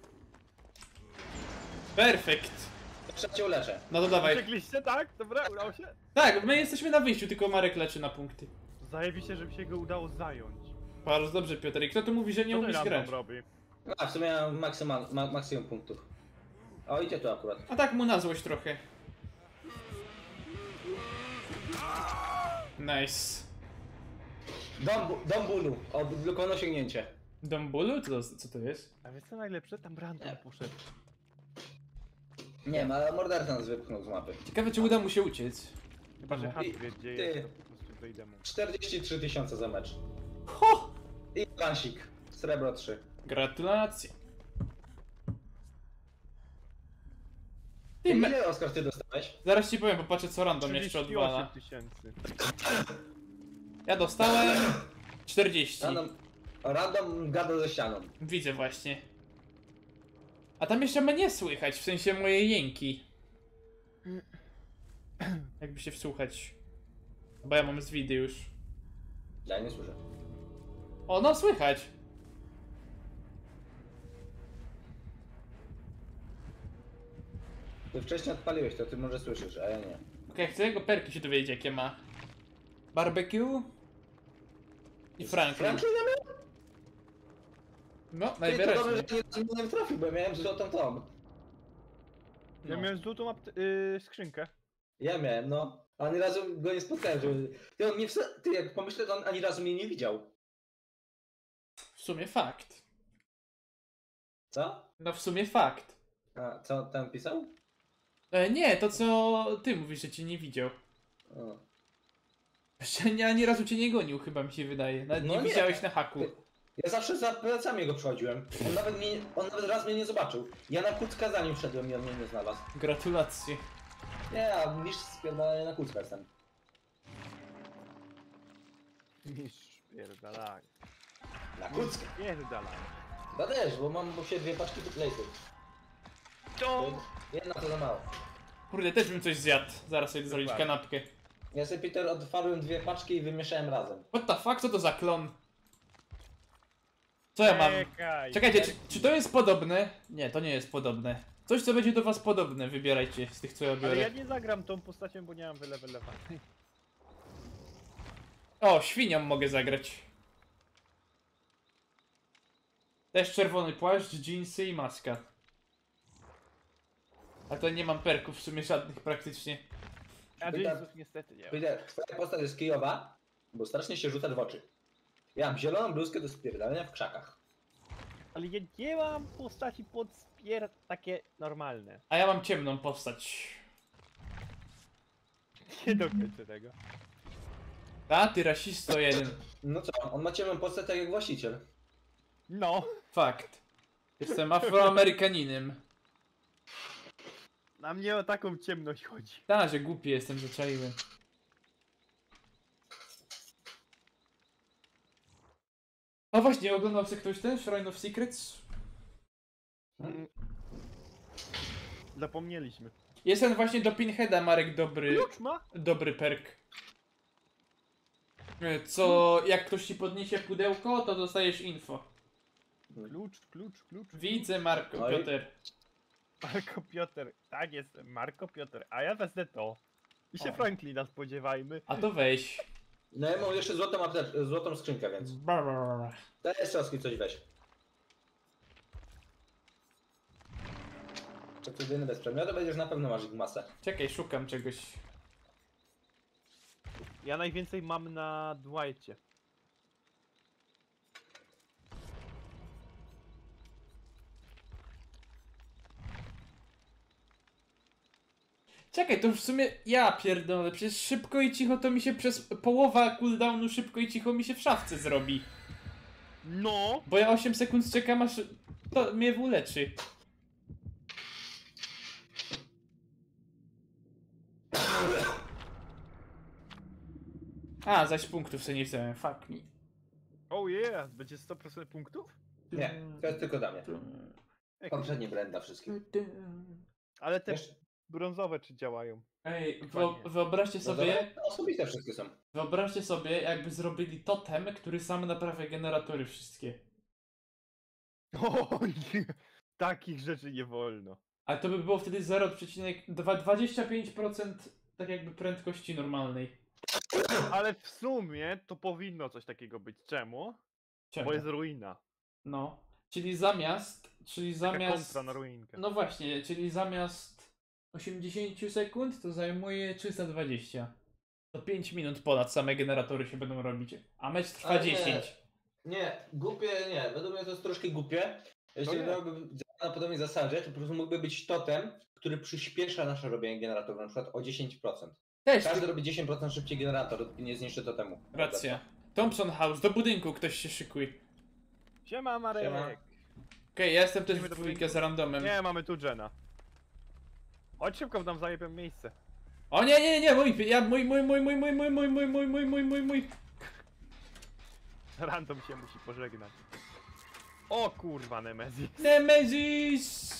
Perfekt. Jeszcze cię uleczę. No to dawaj. Uciekliście, tak? Dobra, udało się? Tak, my jesteśmy na wyjściu, tylko Marek leczy na punkty. Zajebiście, żeby się go udało zająć. Bardzo dobrze, Piotr. I kto tu mówi, że nie Co ten umiesz random grać? robi? A, w sumie mam maksymal, ma, maksimum punktów. O, idzie tu akurat. A tak mu na złość trochę. Nice. Dom, bu- dom bólu, odblokowane osiągnięcie. Dom bólu? Co, co to jest? A wiesz co najlepsze? Tam random poszedł. Nie wiem, ale morderca nas wypchnął z mapy. Ciekawe, czy uda mu się uciec. Chyba, że No. Hat I- wie gdzie ty. jest, to po prostu wyjdę mu. czterdzieści trzy tysiące za mecz. Ho! I lansik. Srebro trzy. Gratulacje. Ty, Ty, me... ile Oskar ty dostałeś? Zaraz ci powiem, bo patrzę co random jeszcze trzydzieści odwala. osiem tysięcy. Ja dostałem czterdzieści. Random, random gada ze ścianą. Widzę właśnie. A tam jeszcze mnie słychać, w sensie moje jęki. Jakby się wsłuchać. Bo ja mam z widy już. Ja nie słyszę. O, no słychać. Ty wcześniej odpaliłeś to, ty może słyszysz, a ja nie. Okej, chcę jego perki się dowiedzieć jakie ma. Barbecue. I Franklin. Franklin miał? No, Ty, to najwyraźniej. dobrze, że nie, nie trafił, bo ja miałem złotą tą. Ja No. miałem złotą apt- yy, skrzynkę. Ja miałem, no. A ani razu go nie spotkałem, żeby... Ty, on mnie wsa... Ty, jak pomyślę, to on ani razu mnie nie widział. W sumie fakt. Co? No w sumie fakt. A co tam pisał? E, nie, to co ty mówisz, że cię nie widział. O. Jeszcze ani, ani razu cię nie gonił, chyba mi się wydaje. Nawet No nie nie. widziałeś na haku. Ja zawsze za plecami go przechodziłem. On nawet, mnie, on nawet raz mnie nie zobaczył. Ja na kucka za nim szedłem i on mnie nie znalazł. Gratulacje. Nie, a niż spierdalanie na kucka jestem. Niż pierdalaj. Na kucka. Pierdalaj. Ja też, bo mam bo się dwie paczki lejsów. To... Jedna to za mało. Kurde, też bym coś zjadł. Zaraz sobie zrobić Dokładnie. kanapkę. Ja sobie, Peter, otwarłem dwie paczki i wymieszałem razem. What the fuck, co to za klon? Co ja mam? Czekaj. Czekajcie, czy, czy to jest podobne? Nie, to nie jest podobne. Coś, co będzie do was podobne, wybierajcie z tych, co ja Ale biorę. ja nie zagram tą postacią, bo nie mam wylewelewanej. O, świnią mogę zagrać. Też czerwony płaszcz, dżinsy i maska. A to nie mam perków w sumie żadnych praktycznie. A Pyta- Jezus niestety nie ma. Peter, twoja postać jest kijowa, bo strasznie się rzuca w oczy. Ja mam zieloną bluzkę do spierdalania w krzakach. Ale ja nie mam postaci pod spier... takie normalne. A ja mam ciemną postać. Nie dokończę tego. A, ty rasisto jeden. No co, on ma ciemną postać tak jak właściciel. No. Fakt. Jestem afroamerykaninem. Na mnie o taką ciemność chodzi. Ta, że głupi jestem, zaczaiłem. A właśnie, oglądał sobie ktoś ten Shrine of Secrets? Mm. Zapomnieliśmy. Jest ten właśnie do Pinheada, Marek, dobry, Klucz ma? dobry perk. E, Co, jak ktoś ci podniesie pudełko, to dostajesz info. Klucz, klucz, klucz. Widzę, Marko, Oj. Piotr. Marko Piotr. Tak jest, Marko Piotr. A ja wezmę to. I się O. Franklina spodziewajmy. A to weź. No ja mam jeszcze złotą, aptecz- złotą skrzynkę, więc. Brrr. Daj jeszcze raz coś weź. To jedyny bez przedmiotu, będziesz na pewno masz ich masę. Czekaj, szukam czegoś. Ja najwięcej mam na Dwightie. Czekaj, to w sumie ja pierdolę, przecież szybko i cicho to mi się przez połowa cooldownu szybko i cicho mi się w szafce zrobi. No! Bo ja osiem sekund czekam aż to mnie uleczy. A, zaś punktów sobie nie wziąłem, fuck me. Oh yeah! Będzie sto procent punktów? Nie, to jest tylko dla mnie. Poprzednie Brenda wszystkim. Ale te Jeszcze- brązowe czy działają? Ej, wyo wyobraźcie No sobie, to osobiste wszystkie są. wyobraźcie sobie jakby zrobili totem, który sam naprawia generatory wszystkie. O nie! Takich rzeczy nie wolno. Ale to by było wtedy zero przecinek dwadzieścia pięć procent tak jakby prędkości normalnej. Ale w sumie to powinno coś takiego być. Czemu? Czemu? Bo jest ruina. No, czyli zamiast, czyli Taka zamiast, kontra na ruinkę. no właśnie, czyli zamiast osiemdziesiąt sekund to zajmuje trzysta dwadzieścia. To pięć minut ponad same generatory się będą robić, a mecz trwa Ale nie. dziesięć. Nie, głupie nie. Według mnie to jest troszkę głupie. Jeśli nie. byłoby na podobnej zasadzie, to po prostu mógłby być totem, który przyspiesza nasze robienie generatorów, na przykład o dziesięć procent. Też, Każdy robi dziesięć procent szybciej generator, dopóki nie zniszczy totemu. racja. Thompson House, do budynku ktoś się szykuje. Siema Marek! Siema. Okej, ja jestem też Idziemy w do dwójkę budynku. z randomem. Nie, mamy tu Jena. Chodź szybko, nam zajebę miejsce. O nie, nie, nie, mój, ja, mój, mój, mój, mój, mój, mój, mój, mój, mój, mój, mój, mój, mój. Random się musi pożegnać. O kurwa, Nemezis. Nemesis!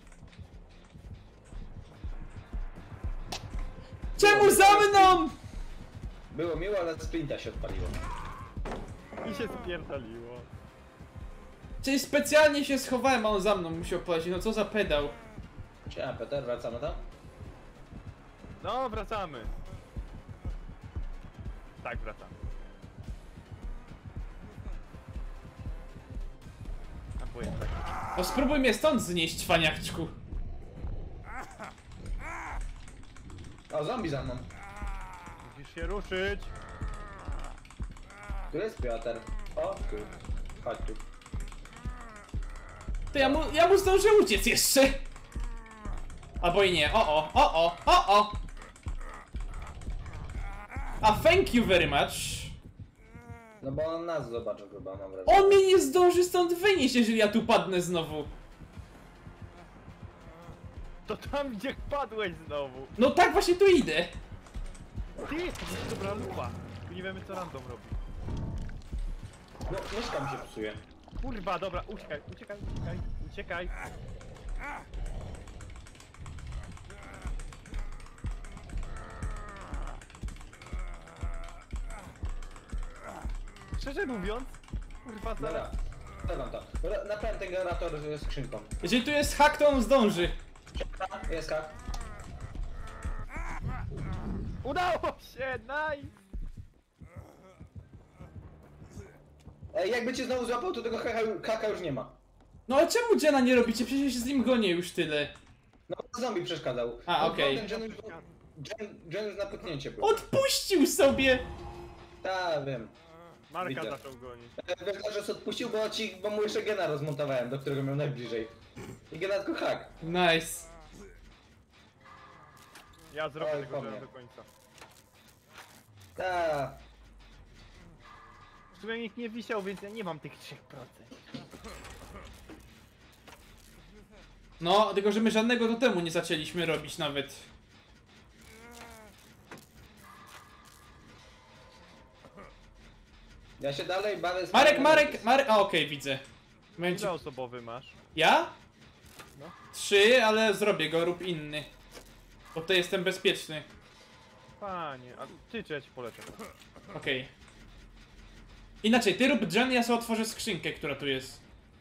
Czemu za mną? Było miło, ale sprinta się odpaliło. I się spierdoliło. Czyli specjalnie się schowałem, a on za mną musiał polecieć, no co za pedał. Siema Peter, wracamy tam? No, wracamy. Tak, wracamy. A powiem tak. No spróbuj mnie stąd znieść, faniaczku. O, zombie za mną. Musisz się ruszyć. Tu jest Piotr. O, tu. Chodź tu. To ja mu, ja mu zdążę uciec jeszcze. Albo i nie. O, o, o, o, o, o! A thank you very much. No bo on nas zobaczył chyba, mam wrażenie. On mnie nie zdąży stąd wynieść, jeżeli ja tu padnę znowu. To tam gdzie padłeś znowu. No tak właśnie tu idę. Ty, to jest dobra lupa. Tu nie wiemy co random robi. No, myszka mi się psuje. Kurwa, dobra, uciekaj, uciekaj, uciekaj, uciekaj. Szczerze mówiąc, kurwa, Dobra, zaraz. stawiam to. Dobra, naprawiam ten generator ze skrzynką. Jeżeli tu jest hak, to on zdąży. Jest hak. Udało się, nice! Ej, jakby cię znowu złapał, to tego haka, haka już nie ma. No ale czemu Jena nie robicie? Przecież się z nim gonię już tyle. No, zombie przeszkadzał. A, No, okej. Ten Jen już, Jen, Jen już na pyknięcie był. Odpuścił sobie! Tak, wiem. Marka Widzę. zaczął gonić. E, Wiesz, że się odpuścił, bo, ci, bo mu jeszcze gena rozmontowałem, do którego miał najbliżej. I gena tylko hak. Nice. Ja zrobię Oj, tego po mnie. żem do końca. Ta. W sumie nikt nie wisiał, więc ja nie mam tych trzech procent. No, tylko że my żadnego totemu nie zaczęliśmy robić nawet. Ja się dalej bawię z... Marek, Marek, Marek... A okej, widzę. Momencie. Ile osobowy masz? Ja? No. Trzy, ale zrobię go, rób inny. Bo to jestem bezpieczny. Panie, a ty czy ja ci poleczę? Okej. Inaczej, ty rób Jen, ja sobie otworzę skrzynkę, która tu jest.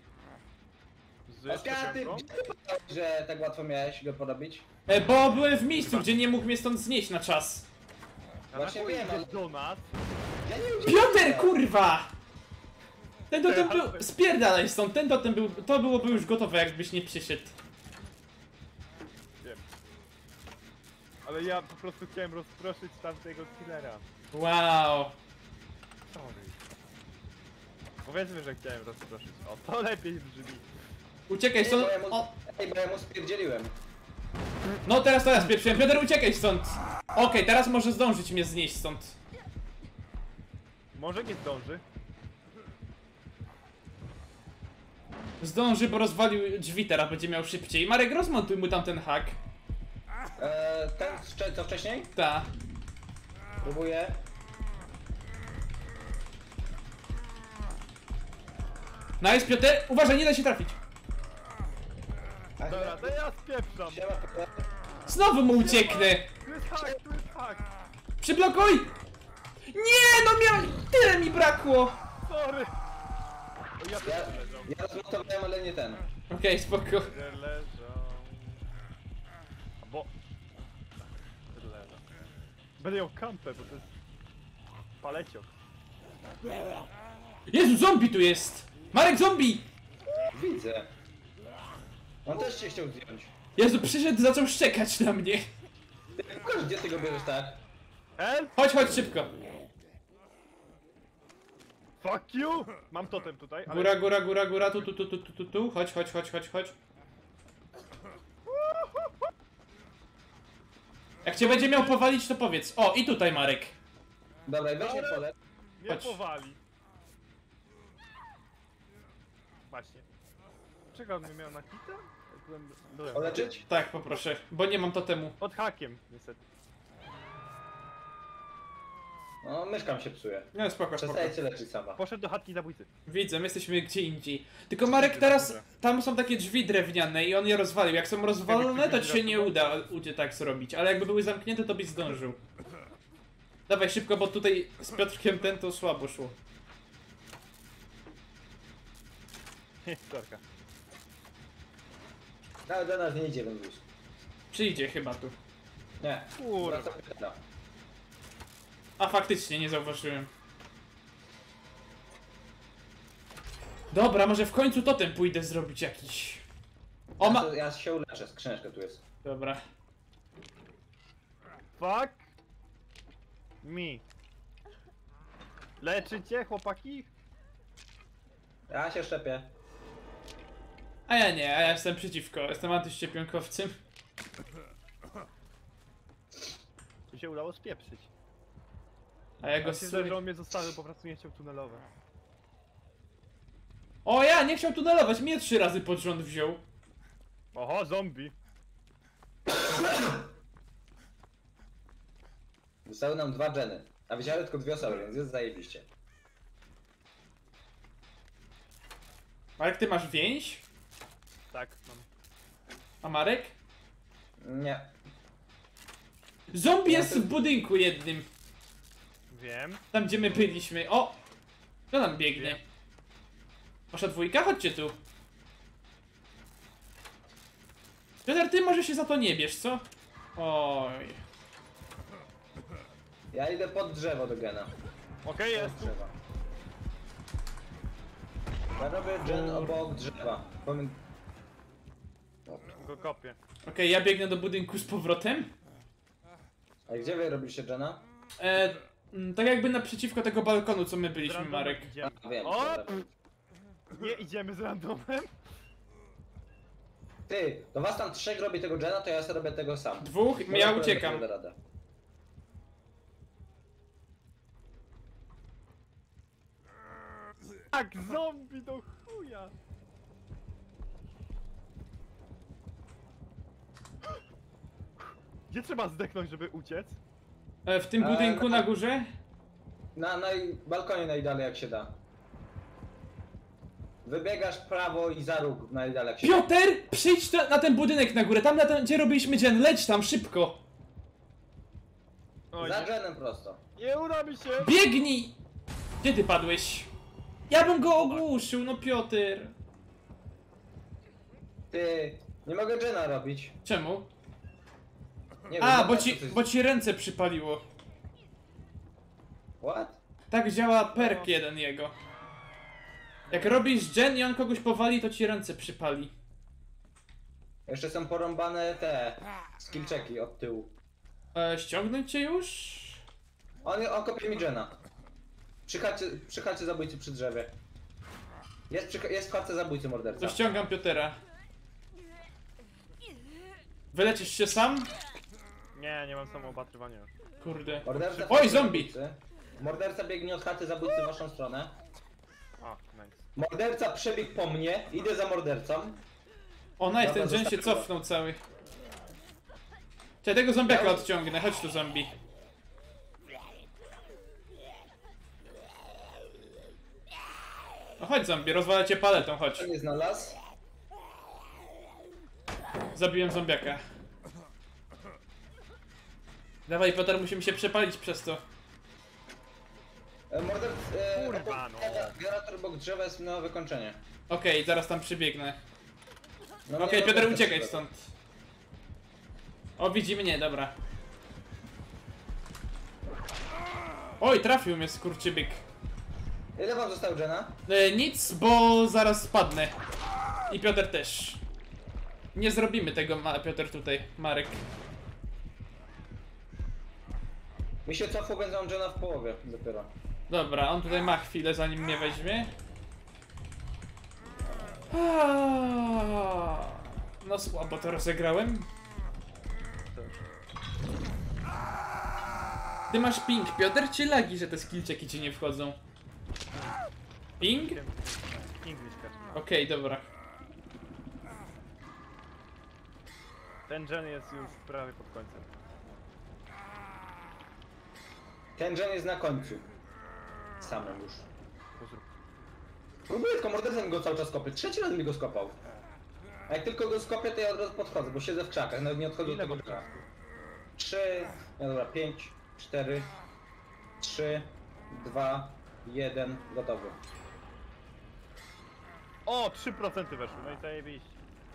Z Oskar, ty, szczepionką? gdzie ty powiedziałeś, że tak łatwo miałeś go porobić? E, bo byłem w miejscu, gdzie nie mógł mnie stąd znieść na czas. A Właśnie na wiem, chuj ale- idziesz do nas. Ja nie udzieliłem. Piotr, kurwa! Ten totem był... Spierdalaj stąd, ten totem był... To byłoby już gotowe, jakbyś nie przyszedł. Wiem. Ale ja po prostu chciałem rozproszyć tamtego killera. Wow. Sorry. Powiedzmy, że chciałem rozproszyć. O, to lepiej brzmi. Uciekaj Ej, stąd... bo ja mu, O, ej, bo ja mu spierdzieliłem. no teraz to ja spieprzyłem. Piotr, uciekaj stąd! Okej, teraz może zdążyć mnie znieść stąd. Może nie zdąży. Zdąży, bo rozwalił drzwi, teraz będzie miał szybciej. Marek, rozmontuj mu tam ten hak. Eee, ten, z- co wcześniej? Ta. Próbuję. Nice, Piotr! Uważaj, nie da się trafić. A, Dobra, to ja spieprzam. Siema, Piotr. Znowu mu ucieknę. Tu jest hak, tu jest hak. Przyblokuj! Nie, no miałem... Tyle mi brakło! Sorry. O, ja Ja, też leżą. ja rozmontowałem, ale nie ten. Okej, spoko. Że leżą. Bo... Leżą. Będę ją kampę, bo to jest... Paleciok. Jezu, zombie tu jest! Marek, zombie! Widzę. On też cię chciał zdjąć. Jezu, przyszedł, zaczął szczekać na mnie. Ty, pokaż, gdzie ty go bierzesz, tak? El? Chodź, chodź, szybko. Fuck you! Mam totem tutaj, ale... Góra, góra, góra, góra, tu, tu, tu, tu, tu, tu, tu. Chodź, chodź, chodź, chodź, chodź. Jak cię będzie miał powalić, to powiedz. O, i tutaj, Marek. Dobra, weź mnie Ale- pole. Nie Chodź. powali. Właśnie. Czego on mnie miał na kitę? Byłem... Byłem. Poleczyć? Tak, poproszę, bo nie mam totemu. Pod hakiem, niestety. No, myszka mi się psuje. No spoko, spoko. Przestaje się leczyć sama. Poszedł do chatki zabójcy. Widzę, my jesteśmy gdzie indziej. Tylko Marek, teraz tam są takie drzwi drewniane i on je rozwalił. Jak są rozwalone, to ci się nie uda udzie tak zrobić. Ale jakby były zamknięte, to byś zdążył. Dawaj szybko, bo tutaj z Piotrkiem ten to słabo szło. Sorka. Nawet do nas nie idzie ten wóz. Przyjdzie chyba tu. Nie. Kurwa. Wraca pytana. A faktycznie, nie zauważyłem. Dobra, może w końcu totem pójdę zrobić jakiś. O Ja, ma... to- ja się uleczę, skrzyneczka tu jest. Dobra. Fuck! Me. Leczycie, chłopaki? Ja się szczepię. A ja nie, a ja jestem przeciwko, jestem antyszczepionkowcem. Mi się udało spieprzyć. A ja go Ja się zdaje, że suri... on mnie zostawił, po prostu nie chciał tunelować. O ja, nie chciał tunelować, mnie trzy razy pod rząd wziął. Oho, zombie! Zostały nam dwa geny. A wzięły tylko dwie osoby, więc jest zajebiście. Marek, ty masz więź? Tak, mam. A Marek? Nie. Zombie Ja jest to- w budynku jednym. Wiem. Tam gdzie my byliśmy. O! Kto tam biegnie? Wiem. Wasza dwójka? Chodźcie tu. Piotr, ty może się za to nie bierz, co? Oj. Ja idę pod drzewo do gena. Okej, Pod jest tu. drzewa. Ja robię gen obok drzewa. Powiem... Go kopię. Okej, ja biegnę do budynku z powrotem. A gdzie wy robiliście gena? E, mm, tak jakby naprzeciwko tego balkonu, co my Z byliśmy, randomem Marek. Idziemy. A, wiem. O! dobra. Nie idziemy z randomem? Ty, do was tam trzech robi tego gena, to ja sobie robię tego sam. Dwóch, Bo ja akurat uciekam. nie będę radę. Tak, zombie do chuja! Gdzie trzeba zdechnąć, żeby uciec? E, w tym E, budynku na- na górze? Na, na balkonie najdalej jak się da. Wybiegasz prawo i za róg najdalej jak się da. Piotr! Przyjdź na, na ten budynek na górę, tam na ten, gdzie robiliśmy dzień, leć tam, szybko! Oj, Za nie, genem prosto. nie uda mi się! Biegnij! Gdzie ty padłeś? Ja bym go ogłuszył, no Piotr. Ty, nie mogę gena robić. Czemu? Nie wiem, A, zobacz, bo co ci, to jest. bo ci ręce przypaliło. What? Tak działa perk jeden jego. Jak robisz gen i on kogoś powali, to ci ręce przypali. Jeszcze są porąbane te skillczeki od tyłu. E, ściągnąć cię już? On, on kopie mi gena. Przy chacie, przy chacie zabójcy przy drzewie. Jest, przy, jest w chatce zabójcy morderca. To ściągam Piotera. Wylecisz się sam? Nie, nie mam samoopatrywania już. Kurde. Morderca w Oj, chacie zombie! zabójcy. Morderca biegnie od chaty zabójcy w waszą stronę. A, nice. Morderca przebiegł po mnie, idę za mordercą. O, nice, Dobra, ten gen się zostawię go. cofnął cały. Czekaj, tego zombiaka odciągnę, chodź tu zombie. No chodź zombie, rozwalę cię paletą, chodź. Co nie znalazł? Zabiłem zombiaka. Dawaj Piotr, musimy się przepalić przez to. E, Morderca... E, Kurwa, obok- no. Generator obok drzewa jest na wykończenie. Okej, zaraz tam przybiegnę. No Okej, nie, Piotr, morderca uciekaj przybiegł. stąd. O, widzi mnie, dobra. Oj, trafił mnie skurczybyk. Ile wam zostało gena? E, nic, bo zaraz spadnę. I Piotr też. Nie zrobimy tego, ma Piotr tutaj, Marek. Mi się cofło, więc mam gena w połowie dopiero. Dobra, on tutaj ma chwilę zanim mnie weźmie. Aaaa, no słabo to rozegrałem. Ty masz ping, Piotr, czy lagi, że te skillczeki ci nie wchodzą? Ping? English też. Okej, dobra. Ten gen jest już prawie pod końcem. Ten gen jest na końcu. Samym już. To zrób. Próbuję, tylko morderca mi go cały czas kopie. Trzeci raz mi go skopał. A jak tylko go skopię, to ja od razu podchodzę, bo siedzę w krzakach, nawet nie odchodzę Ile od tego masz drzewa. czasu? Trzy, no dobra, pięć, cztery, trzy, dwa, jeden, gotowy. O, trzy procent weszły, no i zajebiście.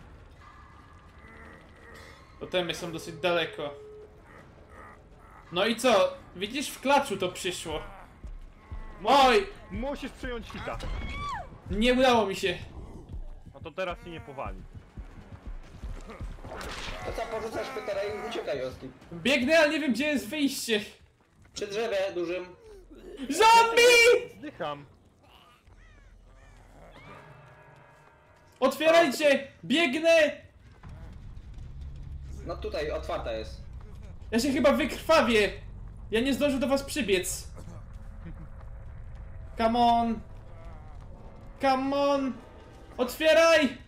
Totemy są dosyć daleko. No i co? Widzisz, w klaczu to przyszło. Oj! Musisz przyjąć hita. Nie udało mi się. No to teraz ci nie powali. To co, porzucasz Petera i uciekaj, Oski. Biegnę, ale nie wiem, gdzie jest wyjście. Przy drzewie dużym. Zombie! Zdycham. Otwierajcie! Biegnę! No tutaj, otwarta jest. Ja się chyba wykrwawię! Ja nie zdążę do was przybiec. Come on! Come on! Otwieraj!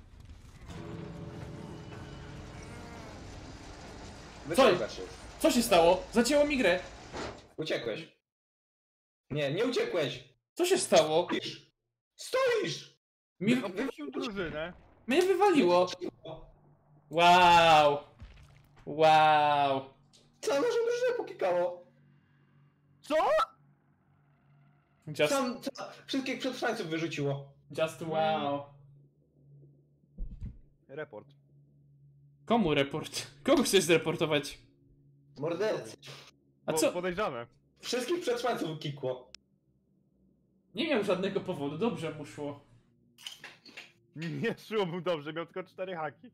Wyciągasz się. Co się stało? Zacięło mi grę. Uciekłeś. Nie, nie uciekłeś. Co się stało? Stoisz. Stoisz. Mi... Opuścił drużynę. Mnie wywaliło. Wow. Wow. Całą naszą drużynę pokikało. Co? Just, Sam, ca- wszystkich przetrwańców wyrzuciło. just wow. Report. Komu report? Kogo chcesz zreportować? Mordercy. A Bo co? Podejrzane. Wszystkich przetrwańców kikło. Nie miał żadnego powodu, dobrze mu szło. Nie szło mu dobrze, miał tylko cztery haki.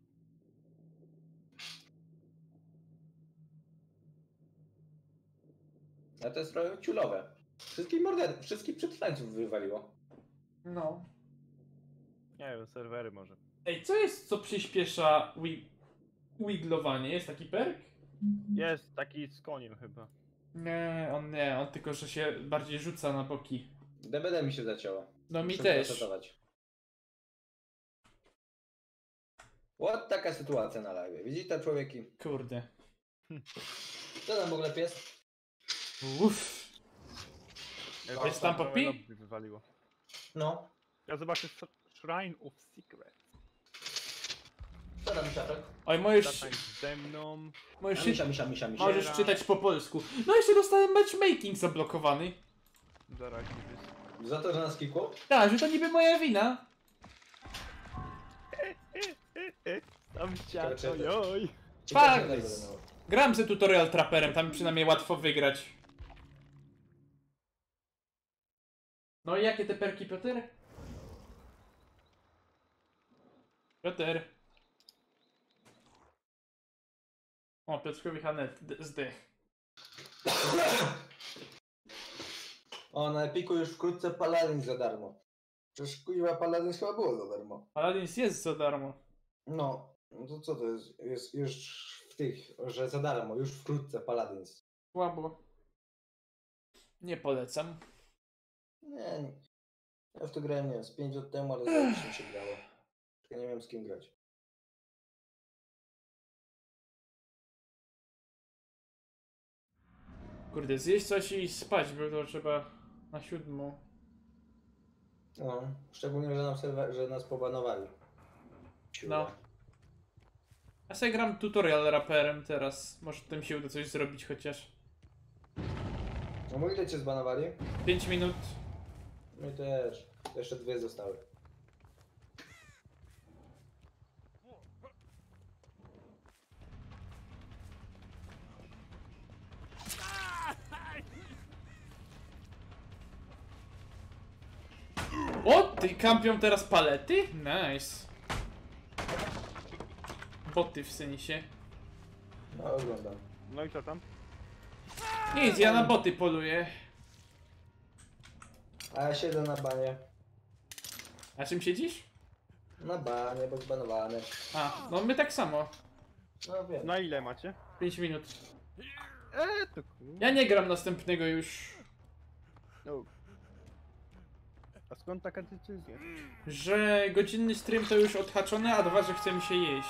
A to jest trochę ciulowe. Wszystkich morderców, wszystkich przetrwańców wywaliło. No. Nie wiem, serwery może. Ej, co jest, co przyspiesza wi wiglowanie? Jest taki perk? Jest taki z koniem chyba. Nie, on nie, on tylko, że się bardziej rzuca na boki. D B D mi się zacięło. No mi Muszę też. zresetować. What taka sytuacja na live. Widzicie te człowieki? Kurde. Co tam w ogóle pies? Uff. Ja Jest tam całe popi? lobby wywaliło. No. Ja zobaczę Sh- Shrine of Secrets. Co tam siaczek? Oj, możesz, Zatań ze mną. możesz, A się, misia, misia, misia, misia. możesz czytać po polsku. No jeszcze dostałem matchmaking zablokowany. Zaraz jest. Za to, że nas kikło? Tak, że to niby moja wina. Tam Ciekawe, ścian, czy- ojoj. Ciekawe, Fakt. że tak będę miał. Gram ze tutorial trapperem, tam przynajmniej łatwo wygrać. No i jakie te perki, Piotr? Piotr. O, Piotrkowi Hanet zdech. O, na Epiku już wkrótce Paladin za darmo. Przecież kuźwa Paladin chyba było za darmo. Paladins jest za darmo. No, no to co to jest? Jest już w tych, że za darmo, już wkrótce Paladins. Słabo. Nie polecam. Nie, nie. Ja w to grałem, nie wiem, z pięć lat temu, ale zawsze mi się grało. Tylko nie wiem z kim grać. Kurde, zjeść coś i spać, bo to trzeba na siódmą. No, szczególnie, że, nam serwer, że nas pobanowali. No. Ja sobie gram tutorial raperem teraz. Może tym się uda coś zrobić chociaż. No bo ile cię zbanowali? pięć minut. My też. Jeszcze dwie zostały. O, ty kampią teraz palety? Nice. Boty w sensie. No, oglądam. No i co tam? Nic, ja na boty poluję. A ja siedzę na banie. A czym siedzisz? Na banie, bo zbanowany. A, no my tak samo. No wiem. Na ile macie? pięć minut. Eee, to kur... Ja nie gram następnego już. No. A skąd taka decyzja? Że godzinny stream to już odhaczone, a dwa, że chce mi się jeść.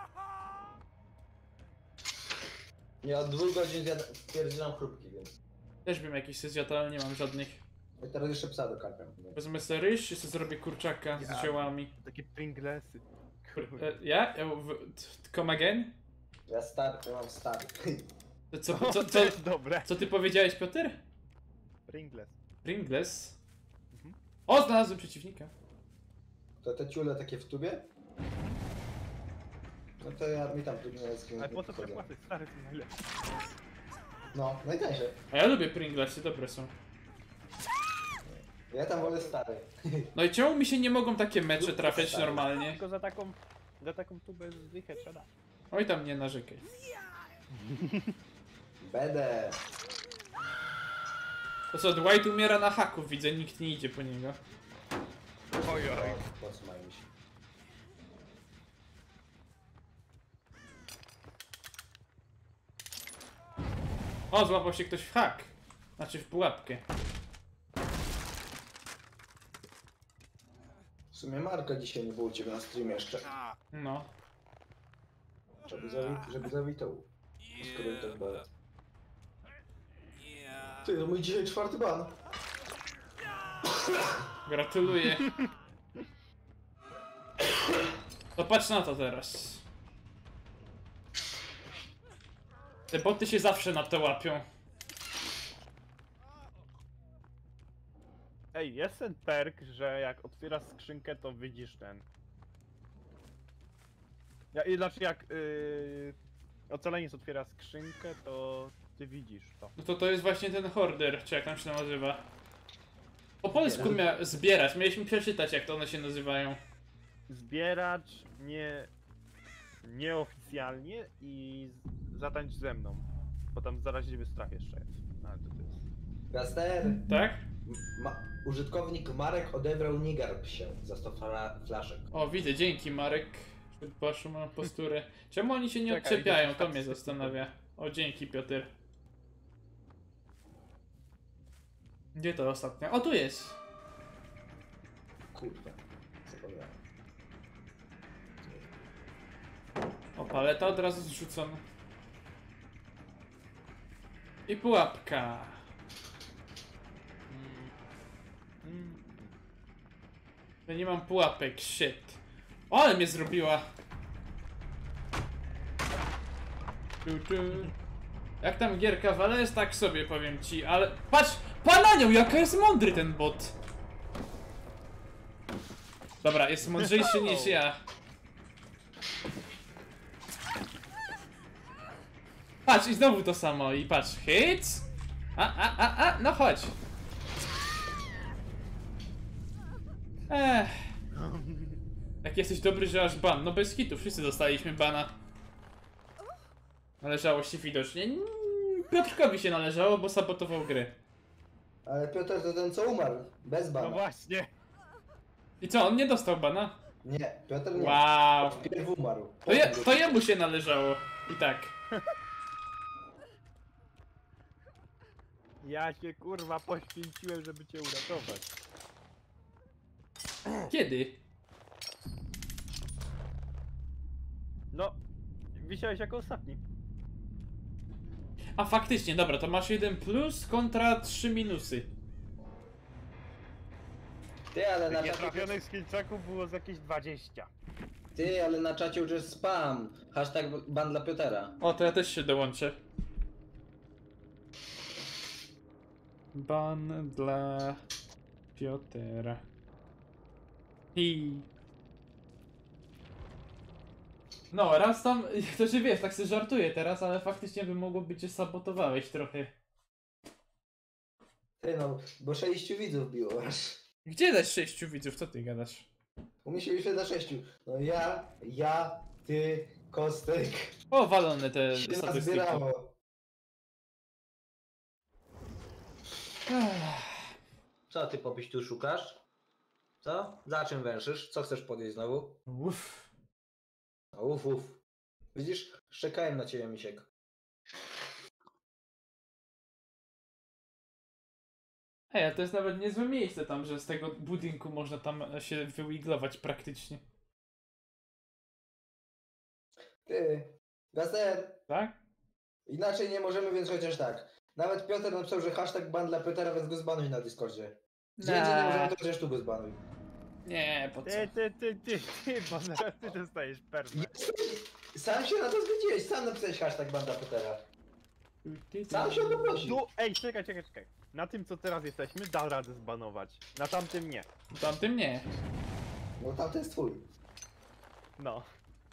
Ja od dwóch godzin zjad- pierdzielam chrupki, więc. Też bym jakiś se zjadł, ale nie mam żadnych. I teraz jeszcze psa dokarmiam. Wezmę sobie ryż i sobie zrobię kurczaka z Ja. ziołami. Takie Pringlesy. Kur- e, Ja? E, w- t- Come again? Ja stary, ja mam stary. To Co, Co, co, to co, jest dobre. co ty powiedziałeś, Piotr? Pringles. Pringles? Mhm. O, znalazłem przeciwnika. To te ciule takie w tubie? No to ja mi tam tu nie jest kim Ale nie po co podchodzę. przepłacać? Stary, to najlepsze. No, najtańsze. A ja lubię Pringlesy, dobre są. Ja tam wolę stary. No i czemu mi się nie mogą takie mecze trafiać Tak. normalnie? Tylko za taką, za taką tubę zdychę trzeba. Oj tam nie narzekaj. Będę. To co, Dwight umiera na haku, widzę, nikt nie idzie po niego. Ojoj. Po co mają mi się? O, złapał się ktoś w hak. Znaczy w pułapkę. W sumie Marka dzisiaj nie było u ciebie na streamie jeszcze. No. Żeby, zawi żeby zawitał. Skoro i tak dalej. Ty, no mój dzisiaj czwarty ban. Gratuluję. To patrz na to teraz. Te boty się zawsze na to łapią. Ej, jest ten perk, że jak otwierasz skrzynkę, to widzisz ten. Ja, i znaczy jak yy, ocaleniec otwiera skrzynkę, to ty widzisz to. No to to jest właśnie ten horder, czy jak tam się nazywa. Po polsku mia zbierać, mieliśmy przeczytać jak to one się nazywają. Zbieracz nie nieoficjalnie i z- zatańcz ze mną. Bo tam zaraźliwy strach jeszcze jest. Ale to, to jest. Gaster. Tak? Ma użytkownik Marek odebrał nie garb się za sto fla flaszek. O, widzę, dzięki Marek. Waszą moją posturę. Czemu oni się nie Czekaj, odczepiają? idę To tak mnie sobie. zastanawia. O, dzięki Piotr. Gdzie to ostatnio? O, tu jest! Kurwa. Zapomniałem. O, paleta od razu zrzucona. I pułapka. Mm. Ja nie mam pułapek, shit. O, ale mnie zrobiła. Tu, tu. Jak tam gierka wale jest tak sobie, powiem ci, ale... Patrz! Pan na nią, jaka jest mądry ten bot! Dobra, jest mądrzejszy niż ja. Patrz, i znowu to samo, i patrz, hits! A, a, a, a, no chodź! Ech. Jak jesteś dobry, że aż ban. No bez hitu, wszyscy dostaliśmy bana. Należało się widocznie. Mm, Piotrkowi się należało, bo sabotował grę. Ale Piotr to ten co umarł. Bez No bana. właśnie. I co, on nie dostał bana? Nie, Piotr nie. Wow. Wpierw umarł. To, je, to jemu się należało. I tak. Ja się kurwa poświęciłem, żeby cię uratować. Kiedy? No, wisiałeś jako ostatni. A faktycznie, dobra, to masz jeden plus kontra trzy minusy. Ty, ale na Tych czacie... trafionych skillczaków było z jakieś dwadzieścia. Ty, ale na czacie już jest spam. Hashtag ban dla Piotera. O, to ja też się dołączę. Ban dla Piotera. I... No, raz tam, to się wiesz, tak sobie żartuję teraz, ale faktycznie by mogło być, że sabotowałeś trochę. Ty no, bo sześciu widzów biło aż. Gdzie dać sześciu widzów, co ty gadasz? U mnie się wyświetla sześciu. No ja, ja, ty, Kostek. O, walone te Się statystyki. nazbierało. Ech. Co ty popiś tu szukasz? Co? Za czym węszysz? Co chcesz podjeść znowu? Uff. No, uf, uf. Widzisz? Szczekałem na ciebie, misiek. Ej, a to jest nawet niezłe miejsce tam, że z tego budynku można tam się wywiglować praktycznie. Ty, Gaster, Tak? inaczej nie możemy, więc chociaż tak. Nawet Piotr napisał, że hashtag ban dla Piotera, więc go zbanuj na Discordzie. Gdzie indziej nie możemy, to chociaż tu go zbanuj. Nie, po co? Ty, ty, ty, ty, ty, bo zaraz ty dostajesz permę. Sam się na to zgodziłeś, sam napisałeś hashtag ban dla Piotera. Sam się o to prosił. Tu, ej, czekaj, czekaj, czekaj. Na tym co teraz jesteśmy da radę zbanować. Na tamtym nie. Tamtym nie. No tam to jest twój. No.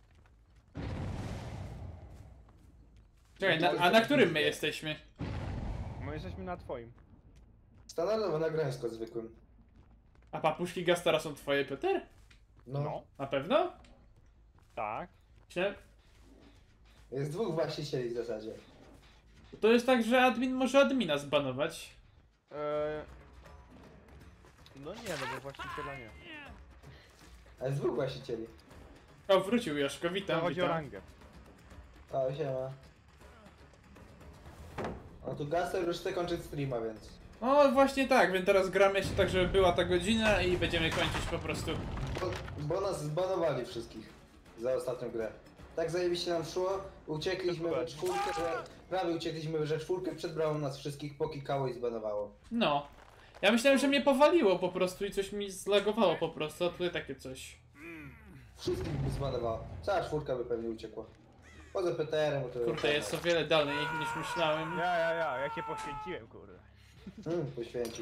Czekaj, na, a na którym my jesteśmy? My jesteśmy na twoim. Standardowo na granisko zwykłym. A papuszki Gastara są twoje, Piotr? No. No. Na pewno? Tak. Myślę, Jest dwóch właścicieli w zasadzie. to jest tak, że admin może admina zbanować. Eee... No nie, no bo właściciela nie. A jest dwóch właścicieli. O, wrócił Joszko, To witam, chodzi o witam. rangę. O, siema. No tu Gaster już chce kończyć streama, więc... No właśnie tak, więc teraz gramy się tak, żeby była ta godzina i będziemy kończyć po prostu. Bo, bo nas zbanowali wszystkich za ostatnią grę. Tak zajebiście nam szło, uciekliśmy we czwórkę, że... Prawie uciekliśmy we czwórkę, przed bramą nas wszystkich pokikało i zbanowało. No. Ja myślałem, że mnie powaliło po prostu i coś mi zlagowało po prostu, a tutaj takie coś. Wszystkich by zbanowało. Cała czwórka by pewnie uciekła. Poza P T R-em, bo to... Kurde, jest o wiele dalej niż myślałem. Ja, ja, ja, ja się poświęciłem, kurde. Hmm, poświęcił.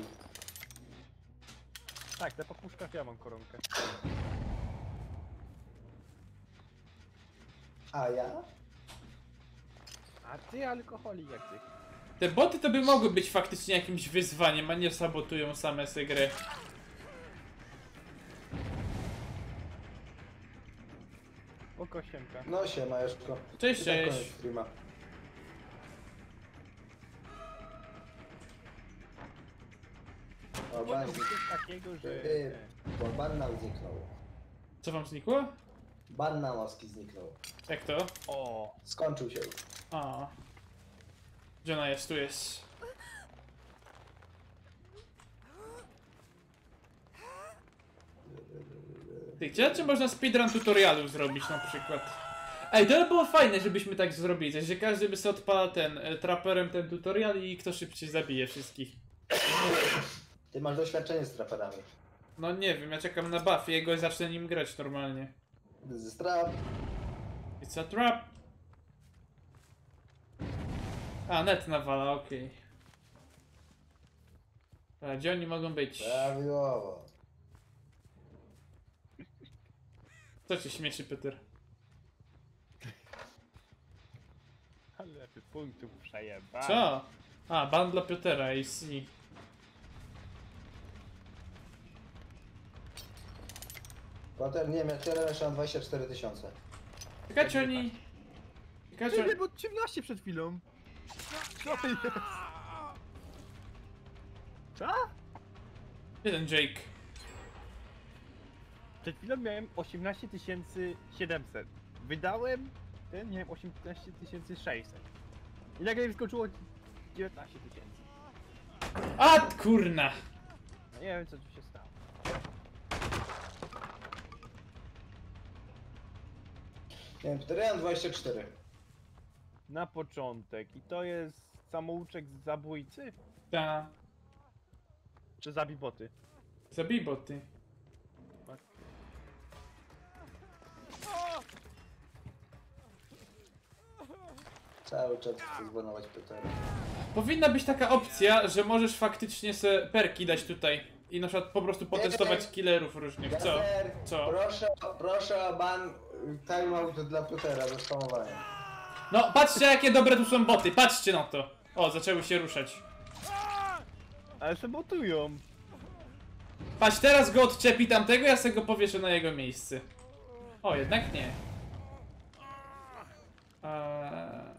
Tak, te po puszkach ja mam koronkę. A ja? A ty alkoholik jak ty. Te boty to by mogły być faktycznie jakimś wyzwaniem, a nie sabotują same se gry. Oko siemka. No się, Majeszko. Cześć, I tak cześć. koniec streama. O, ban, Coś takiego, że... Ty, bo ban nam zniknął. Co wam znikło? Ban na łaski zniknął. Jak to? O, Skończył się już. A. Gdzie ona jest? Tu jest. Ty, gdzie czy można speedrun tutorialu zrobić na przykład? Ej, to by było fajne, żebyśmy tak zrobili, coś, że każdy by sobie odpala ten e, traperem ten tutorial i kto szybciej zabije wszystkich. Ty masz doświadczenie z traperami. No nie wiem, ja czekam na buff i jego zacznę nim grać normalnie. This is trap. It's a trap. A, net nawala, okej. Okay. A gdzie oni mogą być? Prawidłowo. Co cię śmieszy, Peter? ale ty punktów przejeba. Co? A, ban dla Petera, I see. Potem nie wiem, ja tyle jeszcze mam dwadzieścia cztery tysiące. Ciekawe czy oni... Ciekawe czy oni... Czekaj, bo osiemnaście przed chwilą. Co to jest? Co? Jeden Jake. Przed chwilą miałem osiemnaście tysięcy siedemset. Wydałem ten, miałem osiemnaście tysięcy sześćset. I nagle mi skoczyło dziewiętnaście tysięcy. A, kurna! No nie wiem co tu się stało. Nie wiem, wtedy ja mam dwadzieścia cztery. Na początek. I to jest samouczek z zabójcy? Ta... Czy zabiboty? Zabij boty. Cały czas chcę zbanować Petera. Powinna być taka opcja, że możesz faktycznie se perki dać tutaj. I na przykład po prostu potestować killerów różnych. Co? Gazer, Co? Proszę, proszę o ban y, timeout dla Petera do spamowania. No, patrzcie jakie dobre tu są boty, patrzcie na to. O, zaczęły się ruszać. Ale sabotują. Patrz, teraz go odczepi tamtego, ja sobie go powieszę na jego miejsce. O, jednak nie. Eee...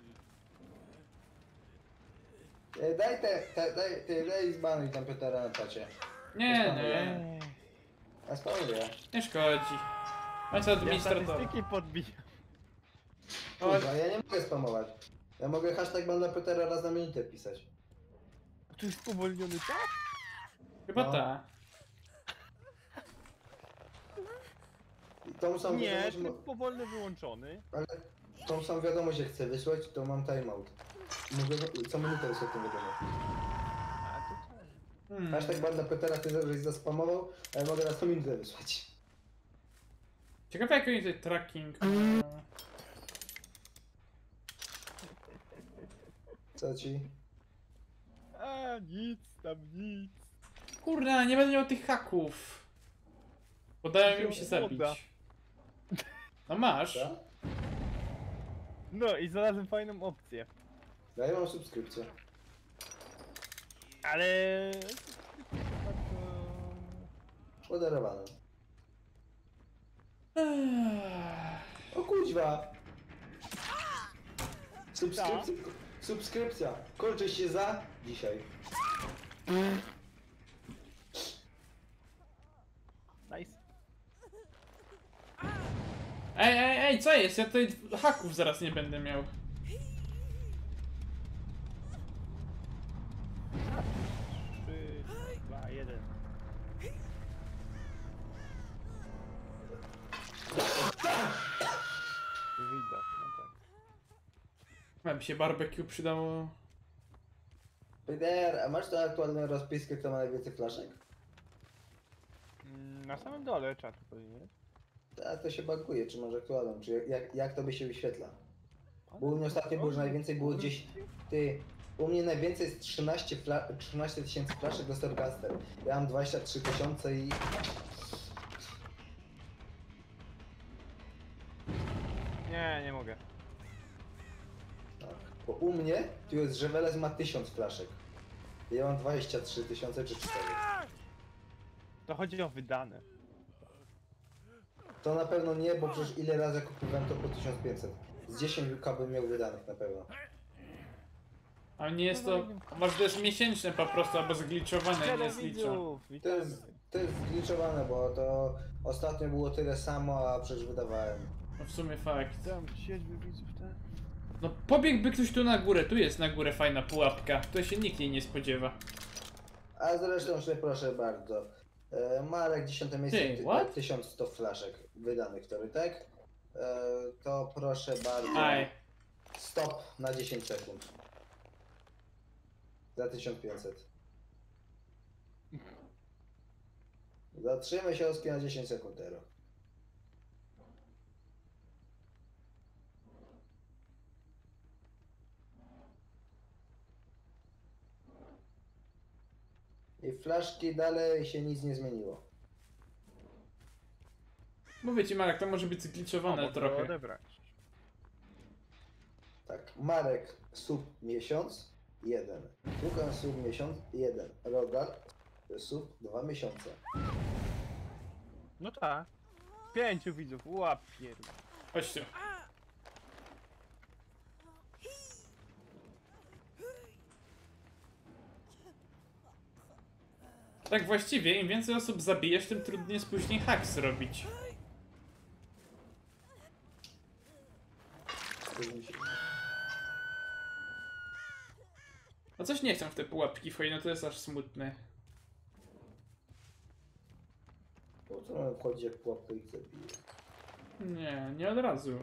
Y, Daj te, te, daj, ty, daj zbanuj tam Petera na czacie. Nie, nie, A spamuję. nie szkodzi. On jest Ja administrator. statystyki podbijam. Kurwa, ja nie mogę spamować. Ja mogę hashtag ban dla Petera raz na minutę pisać. Tu jest spowolniony czas? Chyba No. ta. I tą samą Nie, wiadomość, tu mo- jest powolny wyłączony. ale tą samą wiadomość jak chcę wysłać, to mam timeout. Mogę co minutę wysłać tę wiadomość. A to co? Hmm. Hashtag ban dla Petera, ty żeś zaspamował, ale mogę raz na minutę wysłać. Ciekawe jak oni tutaj tracking. Eee... Co ci? A nic, tam nic. Kurna, nie będę miał tych haków. Podają mi się zabić. Woda. No masz. Co? No i znalazłem fajną opcję. Ja mam subskrypcję. Ale... Podarowane. Eee... O kuźwa! Subskrypcja. Subskrypcja. Kończy się za dzisiaj. Nice. Ej, ej, ej, co jest? Ja tutaj haków zaraz nie będę miał. Chyba mi się barbecue przydało. Peter, a masz tu aktualną rozpiskę, kto ma najwięcej flaszek? Mm, Na samym dole czatu powinien. A to się baguje, czy masz aktualną, czy jak- jak, jak to by się wyświetla? Bo u mnie ostatnio było, że najwięcej było dziesięć... Ty, u mnie najwięcej jest trzynaście fla... trzynaście tysięcy flaszek do Starcaster. Ja mam dwadzieścia trzy tysiące i... Nie, nie mogę. Tak. Bo u mnie tu jest, że Weles ma tysiąc flaszek. Ja mam dwadzieścia trzy tysiące czy cztery. To chodzi o wydane. To na pewno nie, bo przecież ile razy kupowałem to po tysiąc pięćset. Z dziesięć k bym miał wydanych na pewno. Ale nie jest to... Może to jest miesięczne po prostu, albo zgliczowane, nie zliczą. widzów, To witamy. jest, to jest zgliczowane, bo to ostatnio było tyle samo, a przecież wydawałem. No w sumie fakt. Tam siedmiu widzów, tak? No pobiegłby ktoś tu na górę, tu jest na górę fajna pułapka. To się nikt jej nie spodziewa. A zresztą, że proszę bardzo. E, Marek, dziesiąte miejsce, Ty, ty- what? tysiąc sto flaszek wydanych, który tak? E, to proszę bardzo. Aj. Stop na dziesięć sekund. Za tysiąc pięćset. Zatrzymaj się Oski na dziesięć sekund teraz. I flaszki dalej się nic nie zmieniło. Mówię ci Marek, to może być zgliczowane Mogę trochę. odebrać. Tak, Marek sub miesiąc, jeden. Lukan sub miesiąc, jeden. Rogal sub dwa miesiące. No tak. Pięciu widzów, łapier. Chodź tu. Tak właściwie, im więcej osób zabijesz, tym trudniej jest później hack zrobić. No coś nie chcą w te pułapki wchodzić, no to jest aż smutne. Po co mam wchodzić jak pułapkę i zabiję? Nie, nie od razu.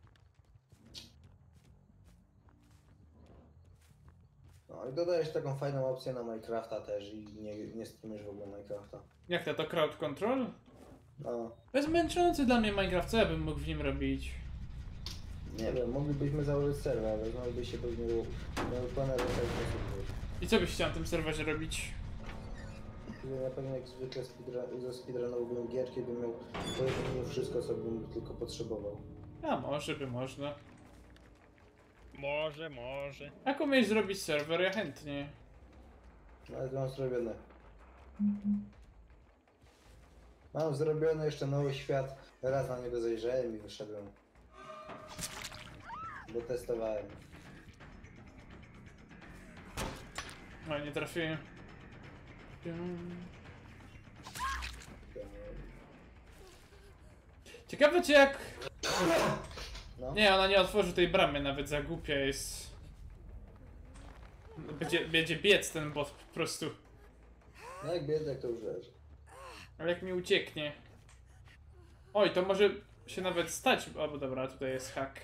No i dodajesz taką fajną opcję na Minecrafta też i nie, nie streamisz w ogóle Minecrafta. Jak to, to crowd control? No, To jest męczący dla mnie Minecraft, co ja bym mógł w nim robić? nie wiem, moglibyśmy założyć serwer, ale znowu by się pewnie było planer w ten sposób. I co byś chciał na tym serwerze robić? Ja pewnie jak zwykle speedrun, ze speedrunowałbym gierki, bym miał pojedynie wszystko, co bym tylko potrzebował. A może by można. Może, może. Jak umiesz zrobić serwer, ja chętnie. No ale to mam zrobione. Mam zrobiony jeszcze nowy świat, raz na niego zajrzałem i wyszedłem. Bo testowałem. No nie trafiłem. Ciekawe czy jak... No. Nie, ona nie otworzy tej bramy, nawet za głupia jest. Będzie, będzie biec ten bot po prostu. No jak biedek to już leży. Ale jak mi ucieknie. Oj, to może się nawet stać. O, bo dobra, tutaj jest hack.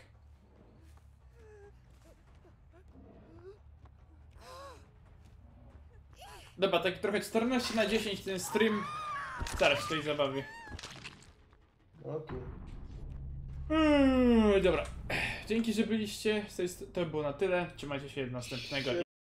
Dobra, tak trochę czternaście na dziesięć ten stream. Zaraz w tej zabawie. Okej. Mm, dobra. Dzięki, że byliście. To było na tyle. Trzymajcie się do następnego.